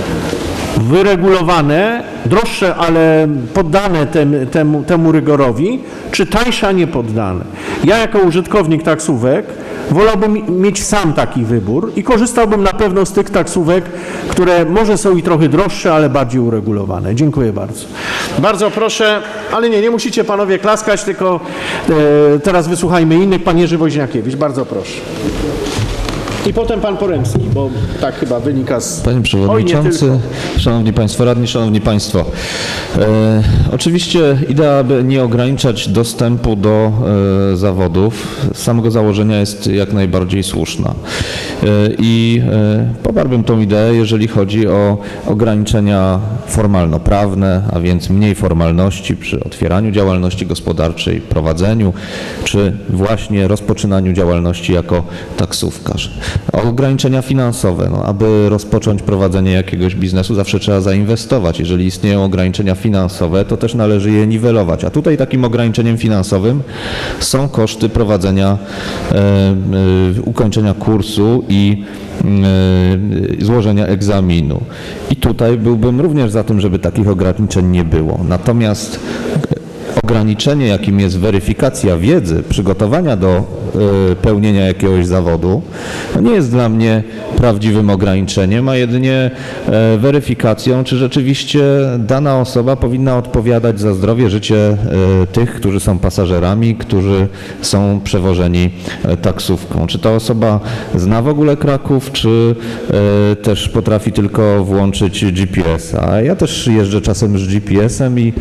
wyregulowane, droższe, ale poddane tem, temu, temu rygorowi, czy tańsze, a nie poddane? Ja jako użytkownik taksówek wolałbym mieć sam taki wybór i korzystałbym na pewno z tych taksówek, które może są i trochę droższe, ale bardziej uregulowane. Dziękuję bardzo. Bardzo proszę, ale nie, nie musicie panowie klaskać, tylko e, teraz wysłuchajmy innych. Pan Jerzy Woźniakiewicz, bardzo proszę. I potem pan Poremski, bo tak chyba wynika z... Panie Przewodniczący, Szanowni Państwo Radni, Szanowni Państwo. E, oczywiście idea, aby nie ograniczać dostępu do e, zawodów z samego założenia jest jak najbardziej słuszna. E, I e, poparłbym tą ideę, jeżeli chodzi o ograniczenia formalno-prawne, a więc mniej formalności przy otwieraniu działalności gospodarczej, prowadzeniu, czy właśnie rozpoczynaniu działalności jako taksówkarz. Ograniczenia finansowe. No, aby rozpocząć prowadzenie jakiegoś biznesu, zawsze trzeba zainwestować. Jeżeli istnieją ograniczenia finansowe, to też należy je niwelować. A tutaj takim ograniczeniem finansowym są koszty prowadzenia, e, e, ukończenia kursu i e, złożenia egzaminu. I tutaj byłbym również za tym, żeby takich ograniczeń nie było. Natomiast ograniczenie, jakim jest weryfikacja wiedzy, przygotowania do y, pełnienia jakiegoś zawodu. To nie jest dla mnie prawdziwym ograniczeniem, a jedynie e, weryfikacją, czy rzeczywiście dana osoba powinna odpowiadać za zdrowie, życie e, tych, którzy są pasażerami, którzy są przewożeni e, taksówką. Czy ta osoba zna w ogóle Kraków, czy e, też potrafi tylko włączyć G P S a. Ja też jeżdżę czasem z G P S em i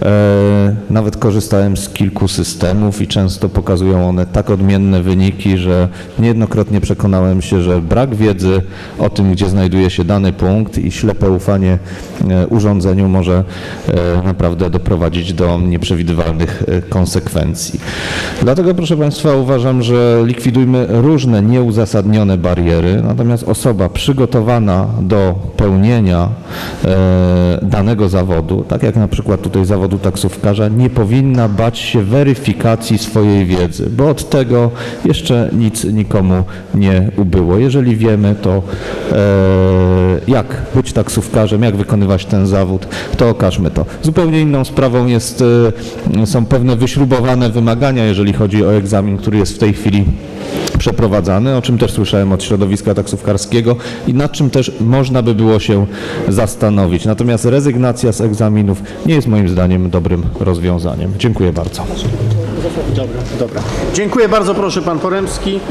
e, nawet korzystałem z kilku systemów i często pokazują one tak odmienne wyniki, że niejednokrotnie przekonałem się, że brak wiedzy o tym, gdzie znajduje się dany punkt i ślepe ufanie e, urządzeniu może e, naprawdę doprowadzić do nieprzewidywalnych e, konsekwencji. Dlatego, proszę Państwa, uważam, że likwidujmy różne nieuzasadnione bariery, natomiast osoba przygotowana do pełnienia e, danego zawodu, tak jak na przykład tutaj zawodu taksówkarza, nie powinna bać się weryfikacji swojej wiedzy, bo od tego jeszcze nic nikomu nie ubyło. Jeżeli wiemy, to e, jak być taksówkarzem, jak wykonywać ten zawód, to okażmy to. Zupełnie inną sprawą jest, e, są pewne wyśrubowane wymagania, jeżeli chodzi o egzamin, który jest w tej chwili przeprowadzany, o czym też słyszałem od środowiska taksówkarskiego i nad czym też można by było się zastanowić. Natomiast rezygnacja z egzaminów nie jest moim zdaniem dobrym rozwiązaniem. Dziękuję bardzo. Dobra, dobra. Dziękuję bardzo, proszę pan Poremski.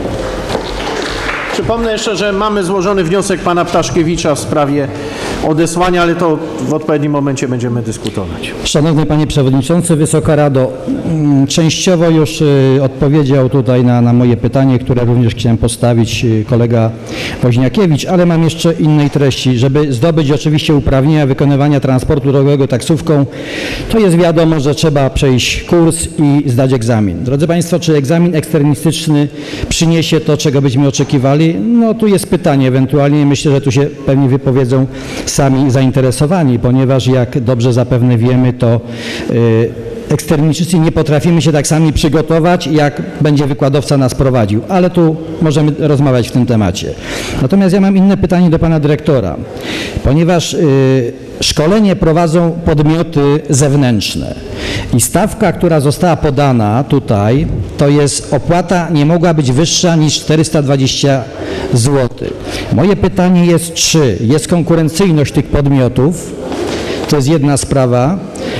Przypomnę jeszcze, że mamy złożony wniosek pana Ptaszkiewicza w sprawie odesłania, ale to w odpowiednim momencie będziemy dyskutować. Szanowny Panie Przewodniczący, Wysoka Rado, częściowo już odpowiedział tutaj na, na moje pytanie, które również chciałem postawić kolega Woźniakiewicz, ale mam jeszcze innej treści. Żeby zdobyć oczywiście uprawnienia wykonywania transportu drogowego taksówką, to jest wiadomo, że trzeba przejść kurs i zdać egzamin. Drodzy Państwo, czy egzamin eksternistyczny przyniesie to, czego byśmy oczekiwali? No tu jest pytanie ewentualnie. Myślę, że tu się pewnie wypowiedzą sami zainteresowani, ponieważ jak dobrze zapewne wiemy, to yy, eksternistycznie nie potrafimy się tak sami przygotować, jak będzie wykładowca nas prowadził, ale tu możemy rozmawiać w tym temacie. Natomiast ja mam inne pytanie do pana dyrektora, ponieważ yy, szkolenie prowadzą podmioty zewnętrzne i stawka, która została podana tutaj, to jest opłata nie mogła być wyższa niż czterysta dwadzieścia złotych. Moje pytanie jest, czy jest konkurencyjność tych podmiotów, to jest jedna sprawa,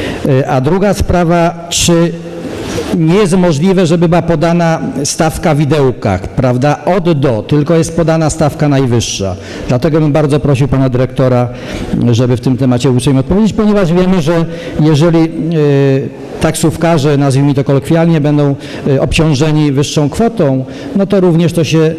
a druga sprawa, czy nie jest możliwe, żeby była podana stawka w widełkach, prawda, od do, tylko jest podana stawka najwyższa. Dlatego bym bardzo prosił pana dyrektora, żeby w tym temacie uprzejmie odpowiedzieć, ponieważ wiemy, że jeżeli y, taksówkarze, nazwijmy to kolokwialnie, będą y, obciążeni wyższą kwotą, no to również to się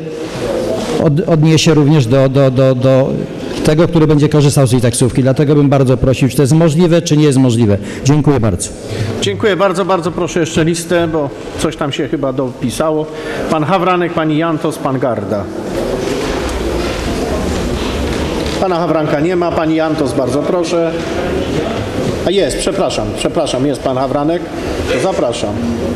od, odniesie również do, do, do, do tego, który będzie korzystał z tej taksówki. Dlatego bym bardzo prosił, czy to jest możliwe, czy nie jest możliwe. Dziękuję bardzo. Dziękuję bardzo, bardzo proszę jeszcze listę, bo coś tam się chyba dopisało. Pan Hawranek, pani Jantos, pan Garda. Pana Hawranka nie ma, pani Jantos, bardzo proszę. A jest, przepraszam, przepraszam, jest pan Hawranek. Zapraszam.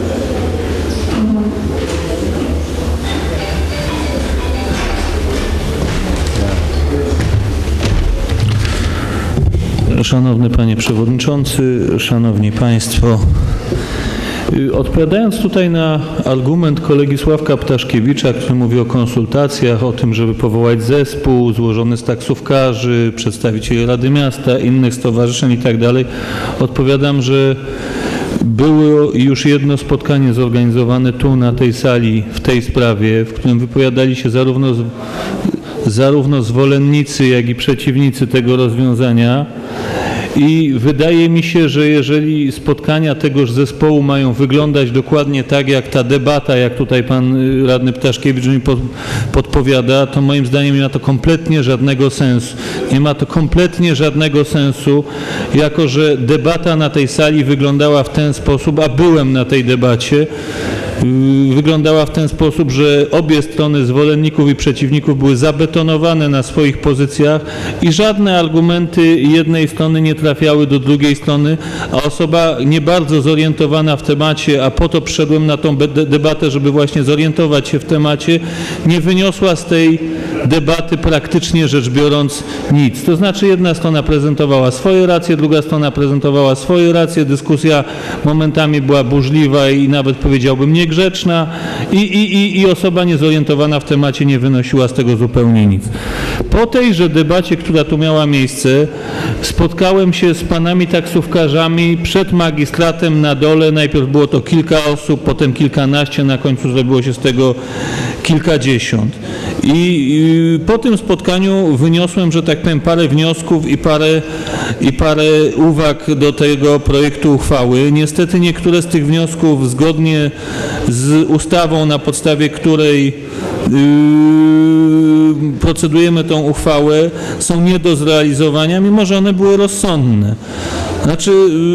Szanowny Panie Przewodniczący, Szanowni Państwo, odpowiadając tutaj na argument kolegi Sławka Ptaszkiewicza, który mówi o konsultacjach, o tym, żeby powołać zespół złożony z taksówkarzy, przedstawicieli Rady Miasta, innych stowarzyszeń i tak dalej, odpowiadam, że było już jedno spotkanie zorganizowane tu na tej sali w tej sprawie, w którym wypowiadali się zarówno, z, zarówno zwolennicy, jak i przeciwnicy tego rozwiązania. I wydaje mi się, że jeżeli spotkania tegoż zespołu mają wyglądać dokładnie tak, jak ta debata, jak tutaj pan radny Ptaszkiewicz mi podpowiada, to moim zdaniem nie ma to kompletnie żadnego sensu. Nie ma to kompletnie żadnego sensu, jako że debata na tej sali wyglądała w ten sposób, a byłem na tej debacie, wyglądała w ten sposób, że obie strony zwolenników i przeciwników były zabetonowane na swoich pozycjach i żadne argumenty jednej strony nie trafiały do drugiej strony, a osoba nie bardzo zorientowana w temacie, a po to przyszedłem na tą debatę, żeby właśnie zorientować się w temacie, nie wyniosła z tej debaty praktycznie rzecz biorąc nic. To znaczy jedna strona prezentowała swoje racje, druga strona prezentowała swoje racje, dyskusja momentami była burzliwa i nawet powiedziałbym niegrzeczna. niegrzeczna i, i, i, i osoba niezorientowana w temacie nie wynosiła z tego zupełnie nic. Po tejże debacie, która tu miała miejsce, spotkałem się z panami taksówkarzami przed magistratem na dole. Najpierw było to kilka osób, potem kilkanaście, na końcu zrobiło się z tego kilkadziesiąt. I, i po tym spotkaniu wyniosłem, że tak powiem, parę wniosków i parę, i parę uwag do tego projektu uchwały. Niestety niektóre z tych wniosków zgodnie z ustawą, na podstawie której yy, procedujemy tą uchwałę, są nie do zrealizowania, mimo że one były rozsądne. Znaczy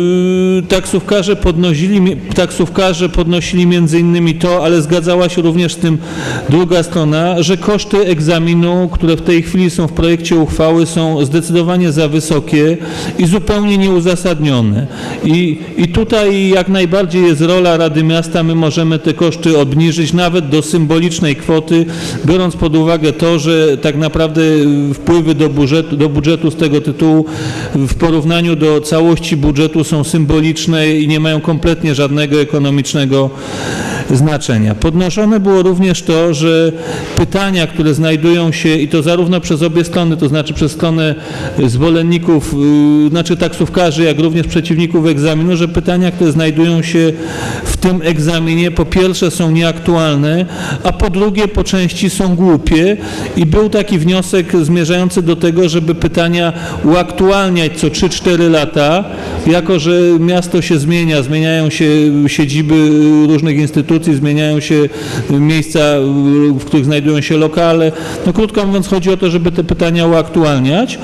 yy, taksówkarze podnosili, taksówkarze podnosili między innymi to, ale zgadzała się również z tym druga strona, że koszty egzaminu, które w tej chwili są w projekcie uchwały, są zdecydowanie za wysokie i zupełnie nieuzasadnione. I, i tutaj jak najbardziej jest rola Rady Miasta, my możemy te koszty obniżyć nawet do symbolicznej kwoty, biorąc pod uwagę to, że tak naprawdę wpływy do budżetu, do budżetu z tego tytułu w porównaniu do całości budżetu są symboliczne i nie mają kompletnie żadnego ekonomicznego znaczenia. Podnoszone było również to, że pytania, które znajdują się, i to zarówno przez obie strony, to znaczy przez stronę zwolenników, yy, znaczy taksówkarzy, jak również przeciwników egzaminu, że pytania, które znajdują się w tym egzaminie, po pierwsze są nieaktualne, a po drugie po części są głupie i był taki wniosek zmierzający do tego, żeby pytania uaktualniać co trzy cztery lata, jako że miasto się zmienia, zmieniają się siedziby różnych instytucji, zmieniają się miejsca, w których znajdują się lokale. No krótko mówiąc, chodzi o to, żeby te pytania uaktualniać.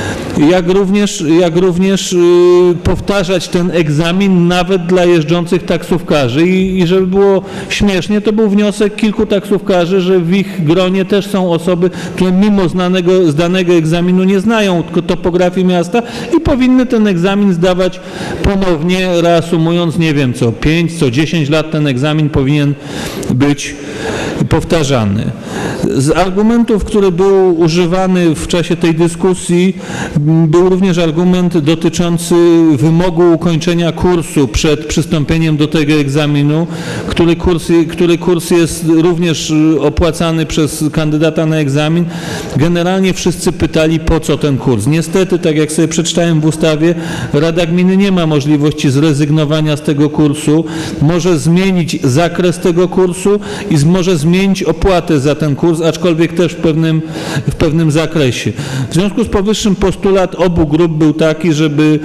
Jak również, jak również yy, powtarzać ten egzamin nawet dla jeżdżących taksówkarzy I, i żeby było śmiesznie, to był wniosek kilku taksówkarzy, że w ich gronie też są osoby, które mimo znanego, zdanego egzaminu nie znają topografii miasta i powinny ten egzamin zdawać ponownie, reasumując, nie wiem, co pięć, co dziesięć lat ten egzamin powinien być powtarzany. Z argumentów, który był używany w czasie tej dyskusji, był również argument dotyczący wymogu ukończenia kursu przed przystąpieniem do tego egzaminu, który kurs, który kurs jest również opłacany przez kandydata na egzamin. Generalnie wszyscy pytali, po co ten kurs. Niestety, tak jak sobie przeczytałem w ustawie, Rada Gminy nie ma możliwości zrezygnowania z tego kursu, może zmienić zakres tego kursu i może zmienić opłatę za ten kurs, aczkolwiek też w pewnym, w pewnym zakresie. W związku z powyższym postulat obu grup był taki, żeby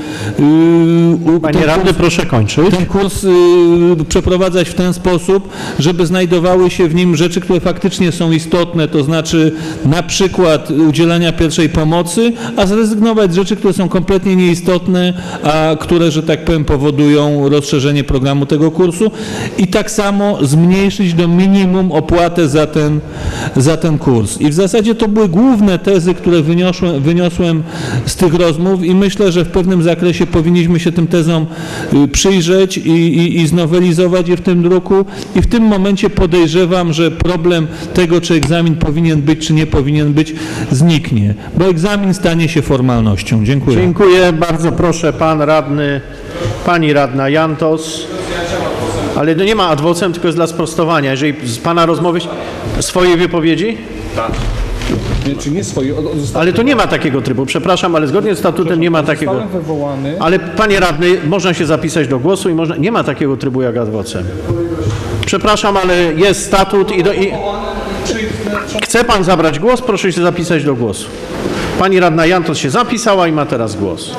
yy, Panie radny, proszę kończyć. Ten kurs yy, przeprowadzać w ten sposób, żeby znajdowały się w nim rzeczy, które faktycznie są istotne, to znaczy na przykład udzielania pierwszej pomocy, a zrezygnować z rzeczy, które są kompletnie nieistotne, a które, że tak powiem, powodują rozszerzenie programu tego kursu i tak samo zmniejszyć do minimum opłatę za ten, za ten kurs. I w zasadzie to były główne tezy, które wyniosłem, wyniosłem z tych rozmów i myślę, że w pewnym zakresie powinniśmy się tym tezom przyjrzeć i, i, i znowelizować je w tym druku i w tym momencie podejrzewam, że problem tego, czy egzamin powinien być, czy nie powinien być, zniknie, bo egzamin stanie się formalnością. Dziękuję. Dziękuję bardzo. Proszę pan radny, pani radna Jantos. Ale to nie ma ad vocem, tylko jest dla sprostowania. Jeżeli z pana rozmowy swojej wypowiedzi? Tak. Czy nie swoje? Ale to nie ma takiego trybu. Przepraszam, ale zgodnie z statutem nie ma takiego. Zostałem wywołany. Ale panie radny, można się zapisać do głosu i można. Nie ma takiego trybu jak ad vocem. Przepraszam, ale jest statut i, do, i... Chce pan zabrać głos? Proszę się zapisać do głosu. Pani radna Jantos się zapisała i ma teraz głos.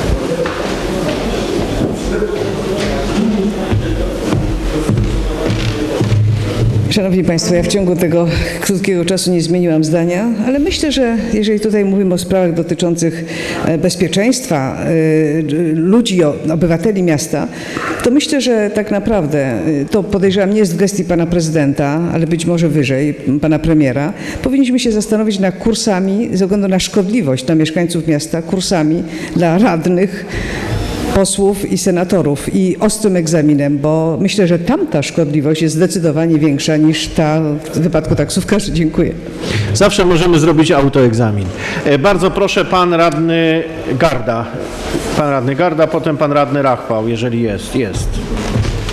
Szanowni Państwo, ja w ciągu tego krótkiego czasu nie zmieniłam zdania, ale myślę, że jeżeli tutaj mówimy o sprawach dotyczących bezpieczeństwa ludzi, obywateli miasta, to myślę, że tak naprawdę to podejrzewam nie jest w gestii pana prezydenta, ale być może wyżej, pana premiera. Powinniśmy się zastanowić nad kursami, ze względu na szkodliwość dla mieszkańców miasta, kursami dla radnych, posłów i senatorów i ostrym egzaminem, bo myślę, że tamta szkodliwość jest zdecydowanie większa niż ta w wypadku taksówkarzy. Dziękuję. Zawsze możemy zrobić autoegzamin. Bardzo proszę, pan radny Garda. Pan radny Garda, potem pan radny Rachwał, jeżeli jest. Jest.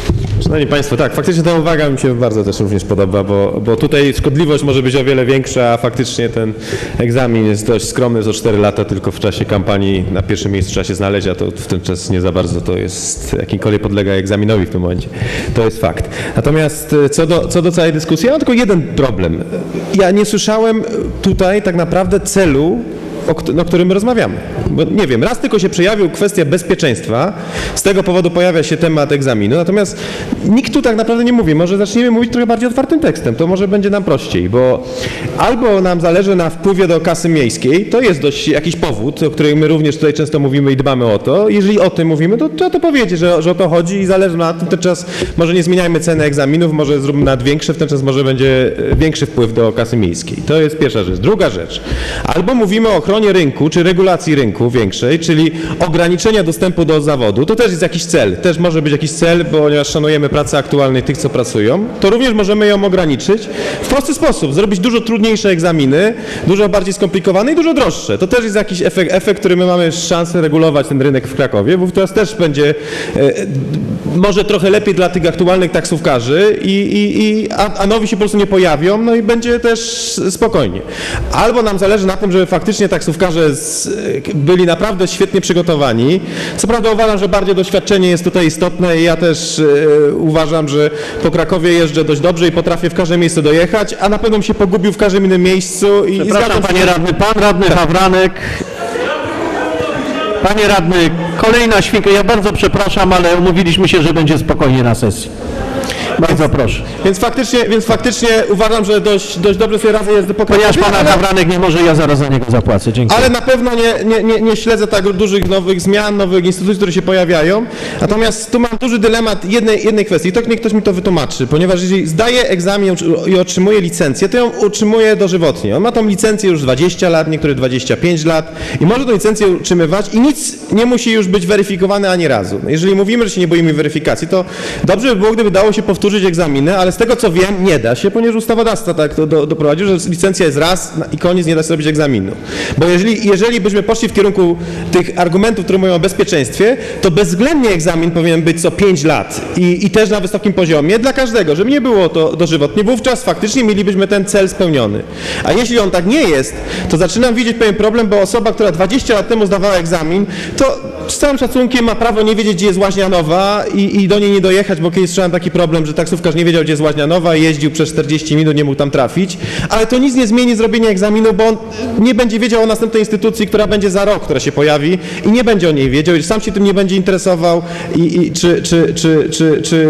Szanowni Państwo, tak, faktycznie ta uwaga mi się bardzo też również podoba, bo, bo tutaj szkodliwość może być o wiele większa, a faktycznie ten egzamin jest dość skromny, to cztery lata, tylko w czasie kampanii na pierwszym miejscu trzeba się znaleźć, a to w ten czas nie za bardzo to jest, jakimkolwiek podlega egzaminowi w tym momencie. To jest fakt. Natomiast co do, co do całej dyskusji, ja mam tylko jeden problem. Ja nie słyszałem tutaj tak naprawdę celu, o, o którym rozmawiamy. Bo nie wiem, raz tylko się przejawił kwestia bezpieczeństwa, z tego powodu pojawia się temat egzaminu, natomiast nikt tu tak naprawdę nie mówi. Może zaczniemy mówić trochę bardziej otwartym tekstem, to może będzie nam prościej, bo albo nam zależy na wpływie do kasy miejskiej, to jest dość jakiś powód, o którym my również tutaj często mówimy i dbamy o to. Jeżeli o tym mówimy, to trzeba to powiedzieć, że, że o to chodzi i zależy na tym, ten czas może nie zmieniajmy ceny egzaminów, może zróbmy nawet większe, w ten czas może będzie większy wpływ do kasy miejskiej. To jest pierwsza rzecz. Druga rzecz, albo mówimy o ochronie rynku, czy regulacji rynku większej, czyli ograniczenia dostępu do zawodu, to też jest jakiś cel, też może być jakiś cel, ponieważ szanujemy pracę aktualnej tych, co pracują, to również możemy ją ograniczyć w prosty sposób, zrobić dużo trudniejsze egzaminy, dużo bardziej skomplikowane i dużo droższe. To też jest jakiś efekt, efekt który my mamy szansę regulować ten rynek w Krakowie, wówczas też będzie e, może trochę lepiej dla tych aktualnych taksówkarzy i, i, i a, a nowi się po prostu nie pojawią, no i będzie też spokojnie. Albo nam zależy na tym, żeby faktycznie taksówkarze z, byli naprawdę świetnie przygotowani. Co prawda uważam, że bardziej doświadczenie jest tutaj istotne i ja też e, uważam, że po Krakowie jeżdżę dość dobrze i potrafię w każde miejsce dojechać, a na pewno bym się pogubił w każdym innym miejscu. I Przepraszam, i panie radny, pan radny Hawranek. Panie radny, kolejna świnka. Ja bardzo przepraszam, ale umówiliśmy się, że będzie spokojnie na sesji. Bardzo proszę. Więc faktycznie, więc faktycznie uważam, że dość, dość dobrze sobie radzę jazdy po Ponieważ Krakowie, pana ale, Hawranek nie może, ja zaraz za niego zapłacę. Dziękuję. ale na pewno nie, nie, nie, nie śledzę tak dużych nowych zmian, nowych instytucji, które się pojawiają. Natomiast tu mam duży dylemat jednej, jednej kwestii. To niech ktoś mi to wytłumaczy, ponieważ jeżeli zdaje egzamin i otrzymuje licencję, to ją utrzymuje dożywotnie. On ma tą licencję już dwadzieścia lat, niektóre dwadzieścia pięć lat i może tę licencję utrzymywać i nic nie musi już być weryfikowane ani razu. Jeżeli mówimy, że się nie boimy weryfikacji, to dobrze by było, gdyby dało się powtórzyć egzaminy, ale z tego co wiem, nie da się, ponieważ ustawodawca tak to do, doprowadził, że licencja jest raz i koniec, nie da się robić egzaminu. Bo jeżeli, jeżeli byśmy poszli w kierunku tych argumentów, które mówią o bezpieczeństwie, to bezwzględnie egzamin powinien być co pięć lat i, i też na wysokim poziomie dla każdego, żeby nie było to dożywotnie. Wówczas faktycznie mielibyśmy ten cel spełniony. A jeśli on tak nie jest, to zaczynam widzieć pewien problem, bo osoba, która dwadzieścia lat temu zdawała egzamin, to z całym szacunkiem ma prawo nie wiedzieć, gdzie jest Łaźnia Nowa i, i do niej nie dojechać, bo kiedyś słyszałem taki problem, że taksówkarz nie wiedział, gdzie jest Łaźnia Nowa i jeździł przez czterdzieści minut, nie mógł tam trafić, ale to nic nie zmieni zrobienia egzaminu, bo on nie będzie wiedział o następnej instytucji, która będzie za rok, która się pojawi i nie będzie o niej wiedział, i sam się tym nie będzie interesował i, i czy, czy, czy, czy, czy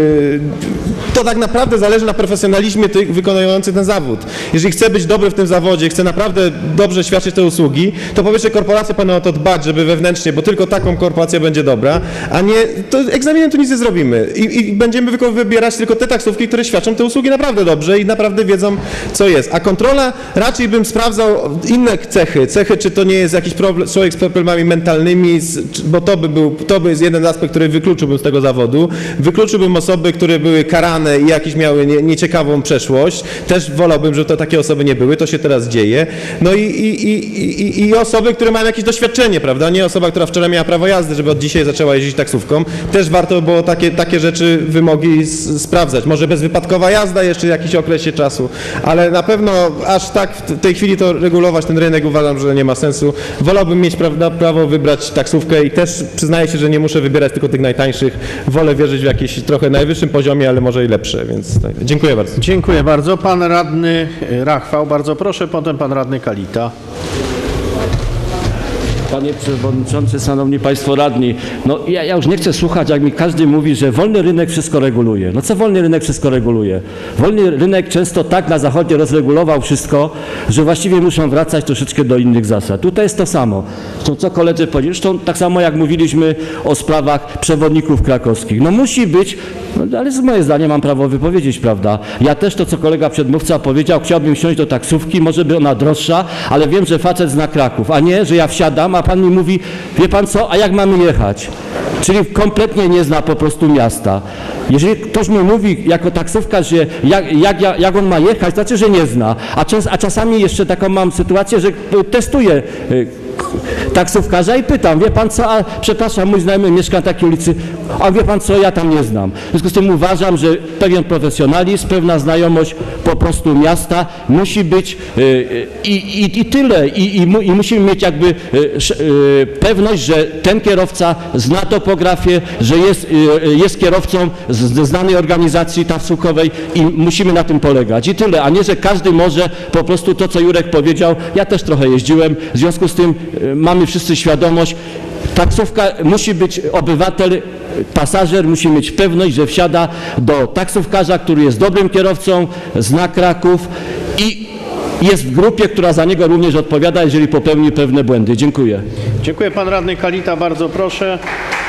to tak naprawdę zależy na profesjonalizmie tych wykonujących ten zawód. Jeżeli chce być dobry w tym zawodzie, chce naprawdę dobrze świadczyć te usługi, to po pierwsze korporacje powinny o to dbać, żeby wewnętrznie, bo tylko taką korporacja będzie dobra, a nie, to egzaminem tu nic nie zrobimy i, i będziemy wybierać tylko te taksówki, które świadczą te usługi naprawdę dobrze i naprawdę wiedzą, co jest. A kontrola, raczej bym sprawdzał inne cechy, cechy, czy to nie jest jakiś problem, człowiek z problemami mentalnymi, bo to by był, to by jest jeden aspekt, który wykluczyłbym z tego zawodu. Wykluczyłbym osoby, które były karane i jakieś miały nie, nieciekawą przeszłość. Też wolałbym, żeby to takie osoby nie były, to się teraz dzieje. No i, i, i, i, i osoby, które mają jakieś doświadczenie, prawda? Nie osoba, która wczoraj miała prawo jazdy, żeby od dzisiaj zaczęła jeździć taksówką. Też warto było takie, takie rzeczy, wymogi sprawdzać. Może bezwypadkowa jazda jeszcze w jakimś okresie czasu, ale na pewno aż tak w tej chwili to regulować ten rynek uważam, że nie ma sensu. Wolałbym mieć prawda, prawo wybrać taksówkę i też przyznaję się, że nie muszę wybierać tylko tych najtańszych. Wolę wierzyć w jakieś trochę najwyższym poziomie, ale może i lepsze, więc tak. Dziękuję bardzo. Dziękuję bardzo. Pan radny Rachwał, bardzo proszę, potem pan radny Kalita. Panie Przewodniczący, Szanowni Państwo Radni, no ja, ja już nie chcę słuchać, jak mi każdy mówi, że wolny rynek wszystko reguluje. No co wolny rynek wszystko reguluje? Wolny rynek często tak na Zachodzie rozregulował wszystko, że właściwie muszą wracać troszeczkę do innych zasad. Tutaj jest to samo. Zresztą co koledzy powiedzieli, zresztą tak samo jak mówiliśmy o sprawach przewodników krakowskich. No musi być, no, ale z moje zdanie mam prawo wypowiedzieć, prawda? Ja też to, co kolega przedmówca powiedział, chciałbym wsiąść do taksówki, może by ona droższa, ale wiem, że facet zna Kraków, a nie, że ja wsiadam, a pan mi mówi, wie pan co, a jak mamy jechać? Czyli kompletnie nie zna po prostu miasta. Jeżeli ktoś mi mówi jako taksówkarz, że jak, jak, jak on ma jechać, to znaczy, że nie zna. A, czas, a czasami jeszcze taką mam sytuację, że testuję taksówkarza i pytam, wie pan co, a przepraszam, mój znajomy mieszka na takiej ulicy, a wie pan co, ja tam nie znam. W związku z tym uważam, że pewien profesjonalizm, pewna znajomość po prostu miasta musi być yy, i, i, i tyle. I, i, mu, I musimy mieć jakby yy, yy, pewność, że ten kierowca zna topografię, że jest, yy, jest kierowcą z, ze znanej organizacji taksówkowej i musimy na tym polegać. I tyle, a nie, że każdy może po prostu to, co Jurek powiedział, ja też trochę jeździłem, w związku z tym yy, mamy wszyscy świadomość, taksówka musi być obywatel, pasażer musi mieć pewność, że wsiada do taksówkarza, który jest dobrym kierowcą, zna Kraków i jest w grupie, która za niego również odpowiada, jeżeli popełni pewne błędy. Dziękuję. Dziękuję. Pan radny Kalita, bardzo proszę.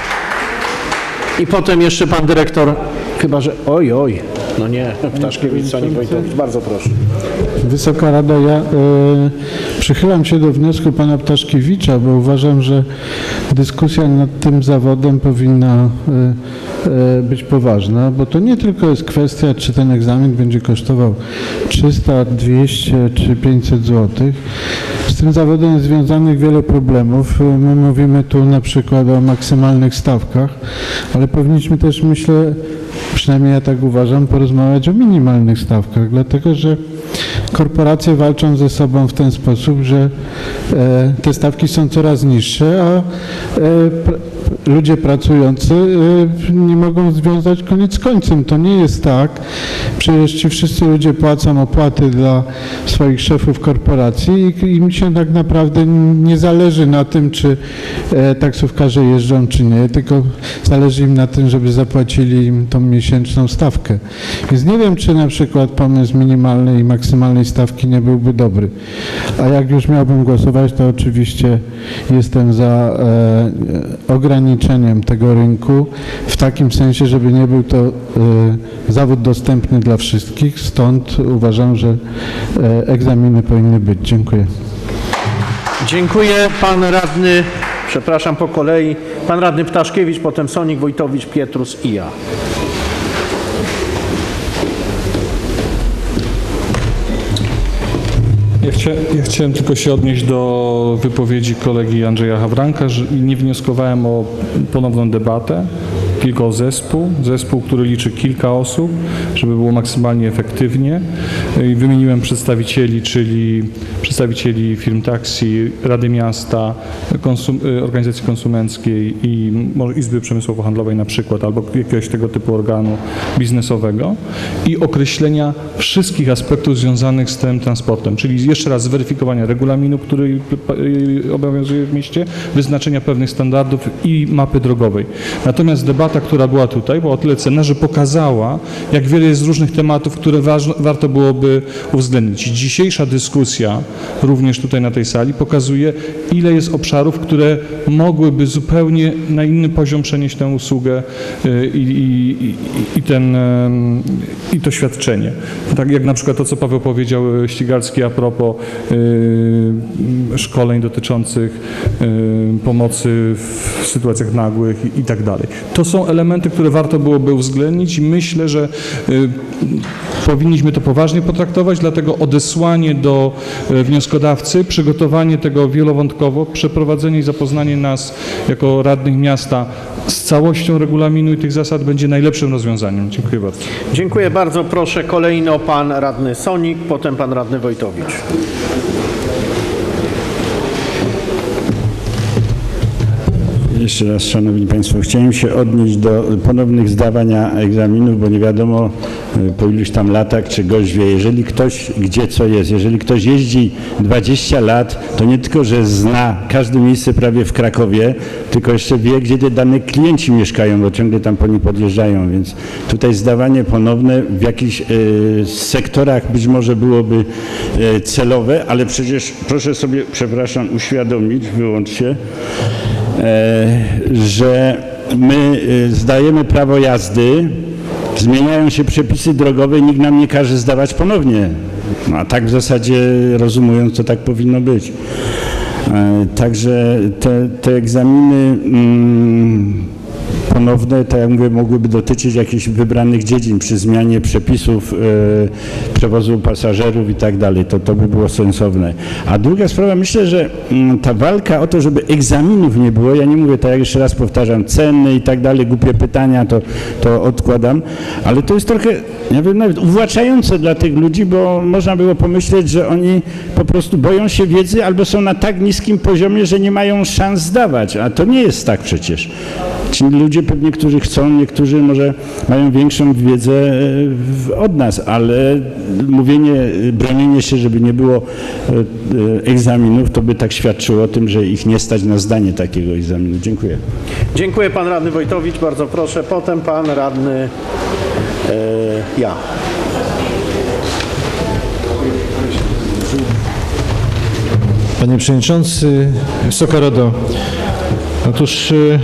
I potem jeszcze pan dyrektor, chyba że... Oj, oj, no nie, Ptaszkiewicz, Sonik Wojtowicz, bardzo proszę. Wysoka Rado, ja y, przychylam się do wniosku pana Ptaszkiewicza, bo uważam, że dyskusja nad tym zawodem powinna y, y, być poważna, bo to nie tylko jest kwestia, czy ten egzamin będzie kosztował trzysta, dwieście czy pięćset złotych. Z tym zawodem jest związanych wiele problemów. My mówimy tu na przykład o maksymalnych stawkach, ale powinniśmy też, myślę, przynajmniej ja tak uważam, porozmawiać o minimalnych stawkach, dlatego że korporacje walczą ze sobą w ten sposób, że e, te stawki są coraz niższe, a e, pr ludzie pracujący e, nie mogą związać koniec z końcem. To nie jest tak. Przecież ci wszyscy ludzie płacą opłaty dla swoich szefów korporacji i im się tak naprawdę nie zależy na tym, czy e, taksówkarze jeżdżą, czy nie, tylko zależy im na tym, żeby zapłacili im tą miesięczną stawkę. Więc nie wiem, czy na przykład pomysł minimalnej i maksymalnej stawki nie byłby dobry. A jak już miałbym głosować, to oczywiście jestem za e, ograniczeniem tego rynku w takim sensie, żeby nie był to e, zawód dostępny dla wszystkich. Stąd uważam, że e, egzaminy powinny być. Dziękuję. Dziękuję. Pan radny, przepraszam, po kolei, pan radny Ptaszkiewicz, potem Sonik, Wojtowicz, Pietrus i ja. Ja, chcia, ja chciałem tylko się odnieść do wypowiedzi kolegi Andrzeja Hawranka, że nie wnioskowałem o ponowną debatę, tylko o zespół, zespół, który liczy kilka osób, żeby było maksymalnie efektywnie. I wymieniłem przedstawicieli, czyli przedstawicieli firm taksi, Rady Miasta, konsum, organizacji konsumenckiej i Izby Przemysłowo-Handlowej na przykład, albo jakiegoś tego typu organu biznesowego i określenia wszystkich aspektów związanych z tym transportem, czyli jeszcze raz zweryfikowania regulaminu, który obowiązuje w mieście, wyznaczenia pewnych standardów i mapy drogowej. Natomiast debata, która była tutaj, była o tyle cenna, że pokazała, jak wiele jest różnych tematów, które ważne, warto byłoby uwzględnić. Dzisiejsza dyskusja, również tutaj na tej sali, pokazuje, ile jest obszarów, które mogłyby zupełnie na inny poziom przenieść tę usługę i, i, i, i, ten, i to świadczenie. Tak jak na przykład to, co Paweł powiedział, Ścigalski, a propos y, szkoleń dotyczących y, pomocy w sytuacjach nagłych i, i tak dalej. To są elementy, które warto byłoby uwzględnić i myślę, że y, powinniśmy to poważnie potraktować, dlatego odesłanie do y, wnioskodawcy, przygotowanie tego wielowątkowo, przeprowadzenie i zapoznanie nas jako radnych miasta z całością regulaminu i tych zasad będzie najlepszym rozwiązaniem. Dziękuję bardzo. Dziękuję bardzo. Proszę kolejno pan radny Sonik, potem pan radny Wojtowicz. Jeszcze raz, Szanowni Państwo, chciałem się odnieść do ponownych zdawania egzaminów, bo nie wiadomo po iluś tam latach, czy gość wie, jeżeli ktoś gdzie co jest, jeżeli ktoś jeździ dwadzieścia lat, to nie tylko, że zna każde miejsce prawie w Krakowie, tylko jeszcze wie, gdzie te dane klienci mieszkają, bo ciągle tam po nie podjeżdżają, więc tutaj zdawanie ponowne w jakichś y, sektorach być może byłoby y, celowe, ale przecież proszę sobie, przepraszam, uświadomić, wyłącz się, że my zdajemy prawo jazdy, zmieniają się przepisy drogowe i nikt nam nie każe zdawać ponownie. No, a tak w zasadzie rozumując, to tak powinno być. Także te, te egzaminy mm, ponowne, tak jak mówię, mogłyby dotyczyć jakichś wybranych dziedzin przy zmianie przepisów e, przewozu pasażerów i tak dalej. To, to by było sensowne. A druga sprawa, myślę, że mm, ta walka o to, żeby egzaminów nie było, ja nie mówię, tak jak jeszcze raz powtarzam, ceny i tak dalej, głupie pytania, to, to odkładam, ale to jest trochę, ja wiem, nawet uwłaczające dla tych ludzi, bo można było pomyśleć, że oni po prostu boją się wiedzy albo są na tak niskim poziomie, że nie mają szans zdawać, a to nie jest tak przecież. Ci ludzie pewnie, którzy chcą, niektórzy może mają większą wiedzę od nas, ale mówienie, bronienie się, żeby nie było egzaminów, to by tak świadczyło o tym, że ich nie stać na zdanie takiego egzaminu. Dziękuję. Dziękuję, pan radny Wojtowicz, bardzo proszę. Potem pan radny e, ja. Panie Przewodniczący, Wysoka Rado, otóż y,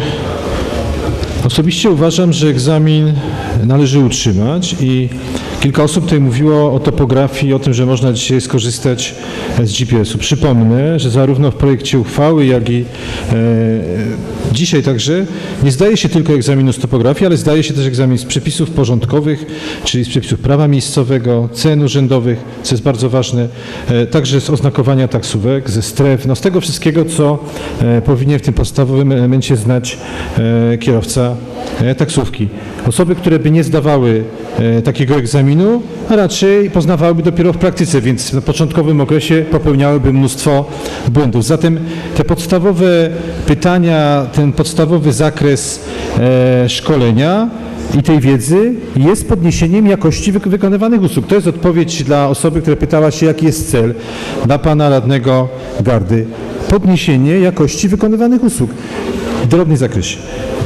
osobiście uważam, że egzamin należy utrzymać i kilka osób tutaj mówiło o topografii, o tym, że można dzisiaj skorzystać z G P S u. Przypomnę, że zarówno w projekcie uchwały, jak i e, dzisiaj także nie zdaje się tylko egzaminu z topografii, ale zdaje się też egzamin z przepisów porządkowych, czyli z przepisów prawa miejscowego, cen urzędowych, co jest bardzo ważne, e, także z oznakowania taksówek, ze stref, no z tego wszystkiego, co e, powinien w tym podstawowym elemencie znać e, kierowca e, taksówki. Osoby, które by nie zdawały e, takiego egzaminu, a raczej poznawałyby dopiero w praktyce, więc na początkowym okresie popełniałyby mnóstwo błędów. Zatem te podstawowe pytania, ten podstawowy zakres e, szkolenia i tej wiedzy jest podniesieniem jakości wyk- wykonywanych usług. To jest odpowiedź dla osoby, która pytała się, jaki jest cel dla pana radnego Gardy. Podniesienie jakości wykonywanych usług w drobnym zakresie.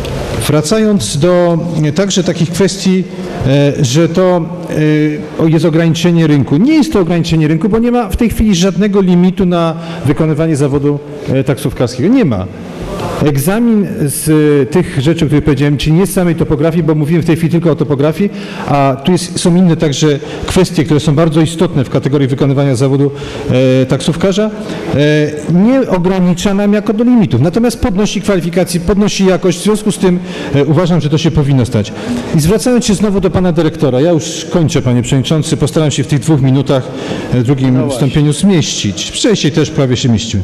Wracając do także takich kwestii, że to jest ograniczenie rynku. Nie jest to ograniczenie rynku, bo nie ma w tej chwili żadnego limitu na wykonywanie zawodu taksówkarskiego. Nie ma. Egzamin z tych rzeczy, o których powiedziałem, czyli nie z samej topografii, bo mówimy w tej chwili tylko o topografii, a tu jest, są inne także kwestie, które są bardzo istotne w kategorii wykonywania zawodu e, taksówkarza, e, nie ogranicza nam jako do limitów, natomiast podnosi kwalifikacje, podnosi jakość, w związku z tym e, uważam, że to się powinno stać. I zwracając się znowu do pana dyrektora, ja już kończę, panie przewodniczący, postaram się w tych dwóch minutach w drugim no wystąpieniu zmieścić. Wcześniej też prawie się mieściłem.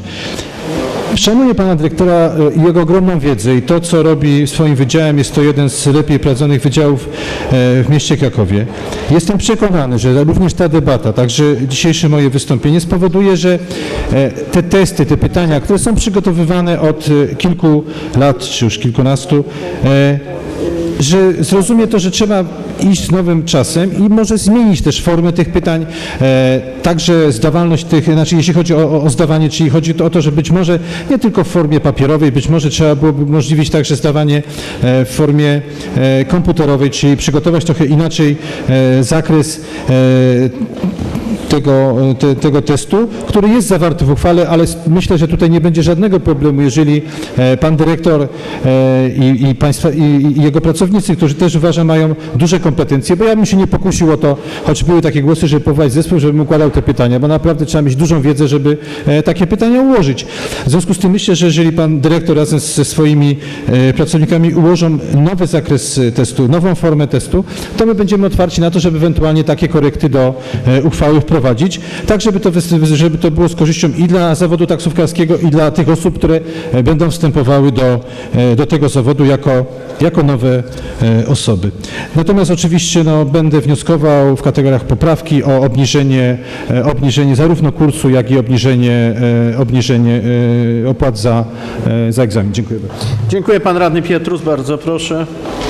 Szanuję pana dyrektora i jego ogromną wiedzę i to, co robi swoim wydziałem, jest to jeden z lepiej prowadzonych wydziałów w mieście Krakowie. Jestem przekonany, że również ta debata, także dzisiejsze moje wystąpienie spowoduje, że te testy, te pytania, które są przygotowywane od kilku lat, czy już kilkunastu, że zrozumie to, że trzeba iść z nowym czasem i może zmienić też formę tych pytań, e, także zdawalność tych, znaczy jeśli chodzi o, o zdawanie, czyli chodzi to o to, że być może nie tylko w formie papierowej, być może trzeba byłoby umożliwić także zdawanie e, w formie e, komputerowej, czyli przygotować trochę inaczej e, zakres e, Tego, te, tego testu, który jest zawarty w uchwale, ale myślę, że tutaj nie będzie żadnego problemu, jeżeli e, pan dyrektor e, i, i, państwa, i, i jego pracownicy, którzy też uważam mają duże kompetencje, bo ja bym się nie pokusił o to, choć były takie głosy, żeby powołać zespół, żebym układał te pytania, bo naprawdę trzeba mieć dużą wiedzę, żeby e, takie pytania ułożyć. W związku z tym myślę, że jeżeli pan dyrektor razem ze swoimi e, pracownikami ułożą nowy zakres testu, nową formę testu, to my będziemy otwarci na to, żeby ewentualnie takie korekty do e, uchwały wprowadzić. Tak, żeby to, żeby to było z korzyścią i dla zawodu taksówkarskiego, i dla tych osób, które będą wstępowały do, do tego zawodu jako, jako nowe osoby. Natomiast oczywiście no, będę wnioskował w kategoriach poprawki o obniżenie, obniżenie zarówno kursu, jak i obniżenie, obniżenie opłat za, za egzamin. Dziękuję bardzo. Dziękuję, pan radny Pietrus, bardzo proszę.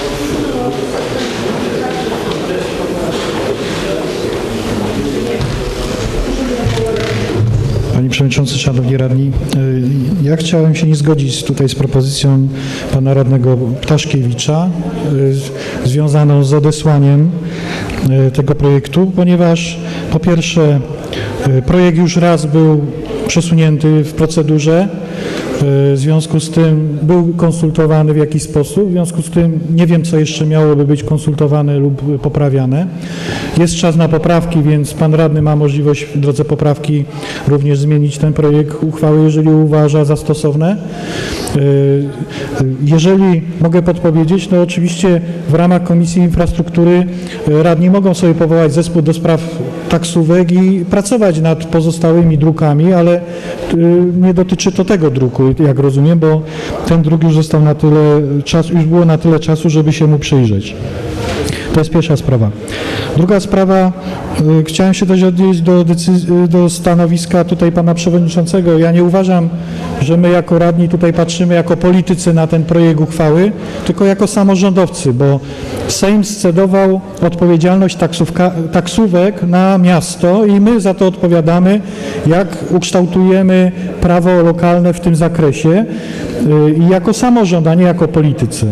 Panie Przewodniczący, Szanowni Radni, ja chciałem się nie zgodzić tutaj z propozycją pana radnego Ptaszkiewicza związaną z odesłaniem tego projektu, ponieważ po pierwsze projekt już raz był przesunięty w procedurze, w związku z tym był konsultowany w jakiś sposób, w związku z tym nie wiem, co jeszcze miałoby być konsultowane lub poprawiane. Jest czas na poprawki, więc pan radny ma możliwość w drodze poprawki również zmienić ten projekt uchwały, jeżeli uważa za stosowne. Jeżeli mogę podpowiedzieć, no oczywiście w ramach Komisji Infrastruktury radni mogą sobie powołać zespół do spraw taksówek i pracować nad pozostałymi drukami, ale nie dotyczy to tego druku, jak rozumiem, bo ten druk już został na tyle czasu, już było na tyle czasu, żeby się mu przyjrzeć. To jest pierwsza sprawa. Druga sprawa, y, chciałem się też odnieść do, decyzji, do stanowiska tutaj pana przewodniczącego. Ja nie uważam, że my jako radni tutaj patrzymy jako politycy na ten projekt uchwały, tylko jako samorządowcy, bo Sejm scedował odpowiedzialność taksówka, taksówek na miasto i my za to odpowiadamy, jak ukształtujemy prawo lokalne w tym zakresie y, i jako samorząd, a nie jako politycy.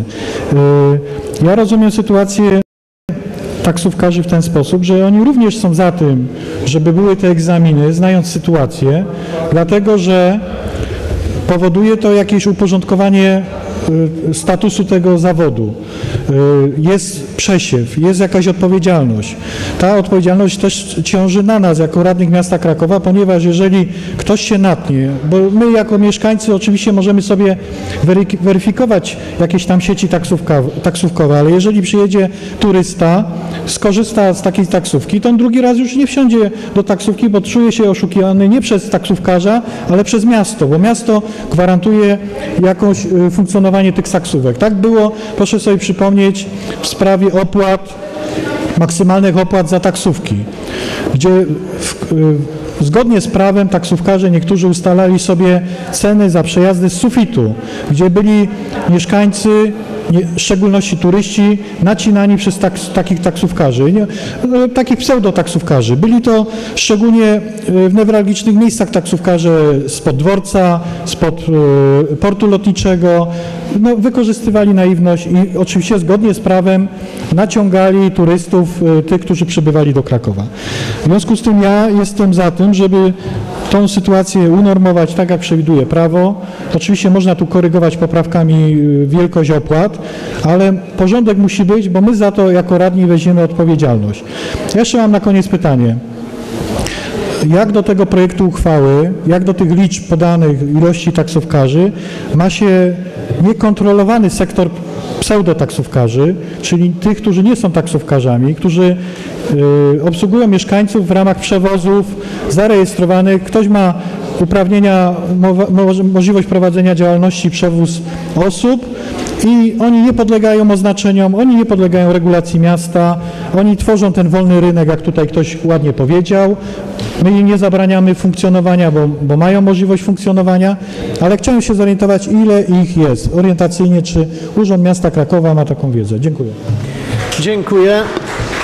Y, ja rozumiem sytuację taksówkarzy w ten sposób, że oni również są za tym, żeby były te egzaminy, znając sytuację, dlatego że powoduje to jakieś uporządkowanie statusu tego zawodu. Jest przesiew, jest jakaś odpowiedzialność. Ta odpowiedzialność też ciąży na nas jako radnych miasta Krakowa, ponieważ jeżeli ktoś się natnie, bo my jako mieszkańcy oczywiście możemy sobie weryfikować jakieś tam sieci taksówka, taksówkowe, ale jeżeli przyjedzie turysta, skorzysta z takiej taksówki, to on drugi raz już nie wsiądzie do taksówki, bo czuje się oszukiwany nie przez taksówkarza, ale przez miasto, bo miasto gwarantuje jakąś funkcjonowanie tych taksówek. Tak było, proszę sobie przypomnieć, w sprawie opłat, maksymalnych opłat za taksówki, gdzie w, zgodnie z prawem taksówkarze niektórzy ustalali sobie ceny za przejazdy z sufitu, gdzie byli mieszkańcy, nie, w szczególności turyści, nacinani przez taks, takich taksówkarzy, nie, no, takich pseudotaksówkarzy. Byli to szczególnie w newralgicznych miejscach taksówkarze spod dworca, spod y, portu lotniczego, no, wykorzystywali naiwność i oczywiście zgodnie z prawem naciągali turystów, y, tych, którzy przybywali do Krakowa. W związku z tym ja jestem za tym, żeby tą sytuację unormować tak, jak przewiduje prawo. Oczywiście można tu korygować poprawkami wielkość opłat, ale porządek musi być, bo my za to jako radni weźmiemy odpowiedzialność. Jeszcze mam na koniec pytanie. Jak do tego projektu uchwały, jak do tych liczb podanych ilości taksówkarzy ma się niekontrolowany sektor pseudotaksówkarzy, czyli tych, którzy nie są taksówkarzami, którzy y, obsługują mieszkańców w ramach przewozów zarejestrowanych. Ktoś ma uprawnienia, mo, mo, możliwość prowadzenia działalności przewóz osób i oni nie podlegają oznaczeniom, oni nie podlegają regulacji miasta, oni tworzą ten wolny rynek, jak tutaj ktoś ładnie powiedział. My im nie zabraniamy funkcjonowania, bo, bo mają możliwość funkcjonowania, ale chciałem się zorientować, ile ich jest orientacyjnie, czy Urząd Miasta Krakowa ma taką wiedzę. Dziękuję. Dziękuję. E,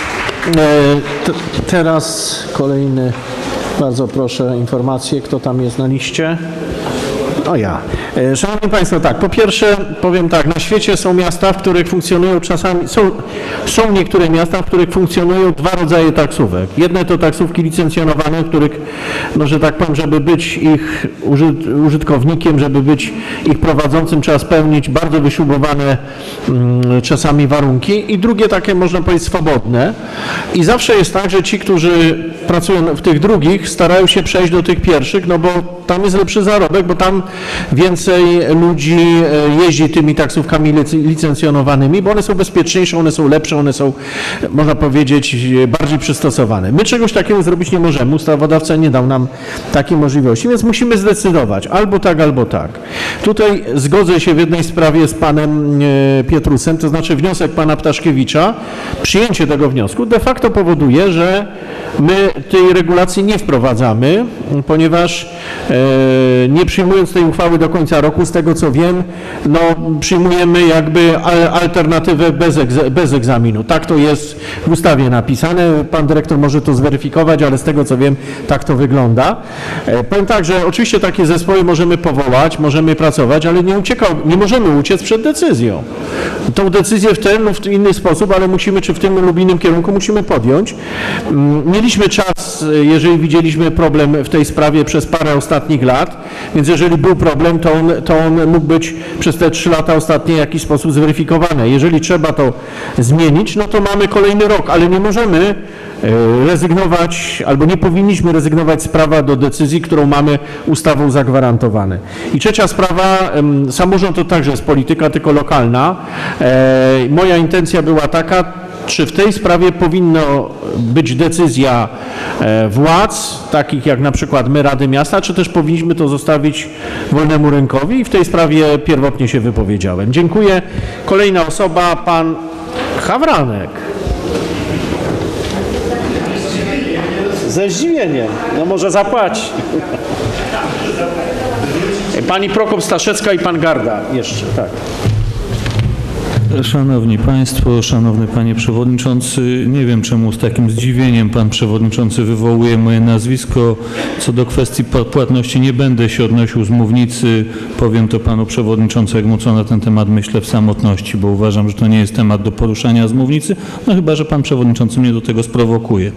t- teraz kolejny, bardzo proszę, informacje, kto tam jest na liście. O ja. Szanowni Państwo, tak, po pierwsze powiem tak, na świecie są miasta, w których funkcjonują czasami, są, są niektóre miasta, w których funkcjonują dwa rodzaje taksówek. Jedne to taksówki licencjonowane, w których, no że tak powiem, żeby być ich użyt, użytkownikiem, żeby być ich prowadzącym, trzeba spełnić bardzo wyśrubowane mm, czasami warunki. I drugie takie, można powiedzieć, swobodne. I zawsze jest tak, że ci, którzy pracują w tych drugich, starają się przejść do tych pierwszych, no bo tam jest lepszy zarobek, bo tam więcej ludzi jeździ tymi taksówkami licencjonowanymi, bo one są bezpieczniejsze, one są lepsze, one są, można powiedzieć, bardziej przystosowane. My czegoś takiego zrobić nie możemy, ustawodawca nie dał nam takiej możliwości, więc musimy zdecydować albo tak, albo tak. Tutaj zgodzę się w jednej sprawie z panem Pietrusem, to znaczy wniosek pana Ptaszkiewicza, przyjęcie tego wniosku de facto powoduje, że my tej regulacji nie wprowadzamy, ponieważ e, nie przyjmując tej uchwały do końca roku, z tego co wiem, no, przyjmujemy jakby alternatywę bez, egz, bez egzaminu. Tak to jest w ustawie napisane. Pan dyrektor może to zweryfikować, ale z tego co wiem, tak to wygląda. E, powiem tak, że oczywiście takie zespoły możemy powołać, możemy pracować, ale nie, ucieka, nie możemy uciec przed decyzją. Tą decyzję w ten lub w inny sposób, ale musimy, czy w tym lub innym kierunku musimy podjąć. Mieliśmy czas, jeżeli widzieliśmy problem w tej sprawie przez parę ostatnich lat, więc jeżeli był problem, to on, to on mógł być przez te trzy lata ostatnie w jakiś sposób zweryfikowany. Jeżeli trzeba to zmienić, no to mamy kolejny rok, ale nie możemy rezygnować, albo nie powinniśmy rezygnować z prawa do decyzji, którą mamy ustawą zagwarantowane. I trzecia sprawa, samorząd to także jest polityka, tylko lokalna. Moja intencja była taka, czy w tej sprawie powinno być decyzja władz, takich jak na przykład my, Rady Miasta, czy też powinniśmy to zostawić wolnemu rynkowi, i w tej sprawie pierwotnie się wypowiedziałem. Dziękuję. Kolejna osoba, pan Hawranek. Ze zdziwieniem. No może zapłaci. Pani Prokop Staszecka i pan Garda jeszcze, tak. Szanowni Państwo, Szanowny Panie Przewodniczący, nie wiem czemu z takim zdziwieniem Pan Przewodniczący wywołuje moje nazwisko. Co do kwestii płatności nie będę się odnosił z mównicy, powiem to Panu Przewodniczącemu, co na ten temat myślę w samotności, bo uważam, że to nie jest temat do poruszania z mównicy, no chyba że Pan Przewodniczący mnie do tego sprowokuje.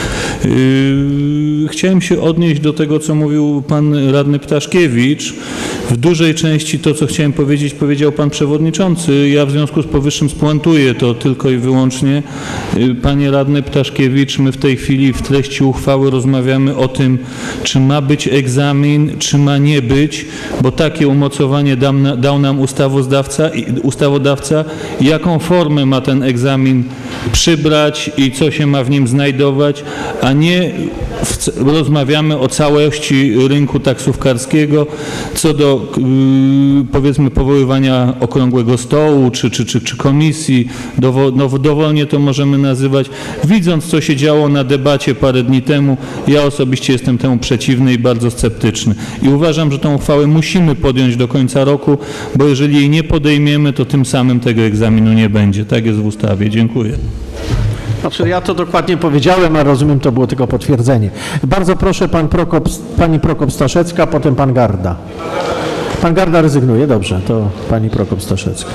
Yy, chciałem się odnieść do tego, co mówił Pan Radny Ptaszkiewicz. W dużej części to, co chciałem powiedzieć, powiedział Pan Przewodniczący. Ja w związku z powyższym spuentuję to tylko i wyłącznie. Panie Radny Ptaszkiewicz, my w tej chwili w treści uchwały rozmawiamy o tym, czy ma być egzamin, czy ma nie być, bo takie umocowanie dał, dał nam ustawodawca, ustawodawca, jaką formę ma ten egzamin przybrać i co się ma w nim znajdować, a nie w, rozmawiamy o całości rynku taksówkarskiego, co do yy, powiedzmy powoływania okrągłego stołu czy, czy, czy, czy komisji, dowo, no, dowolnie to możemy nazywać. Widząc, co się działo na debacie parę dni temu, ja osobiście jestem temu przeciwny i bardzo sceptyczny. I uważam, że tą uchwałę musimy podjąć do końca roku, bo jeżeli jej nie podejmiemy, to tym samym tego egzaminu nie będzie. Tak jest w ustawie. Dziękuję. Znaczy ja to dokładnie powiedziałem, a rozumiem, to było tylko potwierdzenie. Bardzo proszę, pan Prokop, pani Prokop Staszecka, potem pan Garda. Pan Garda rezygnuje, dobrze, to pani Prokop Staszecka.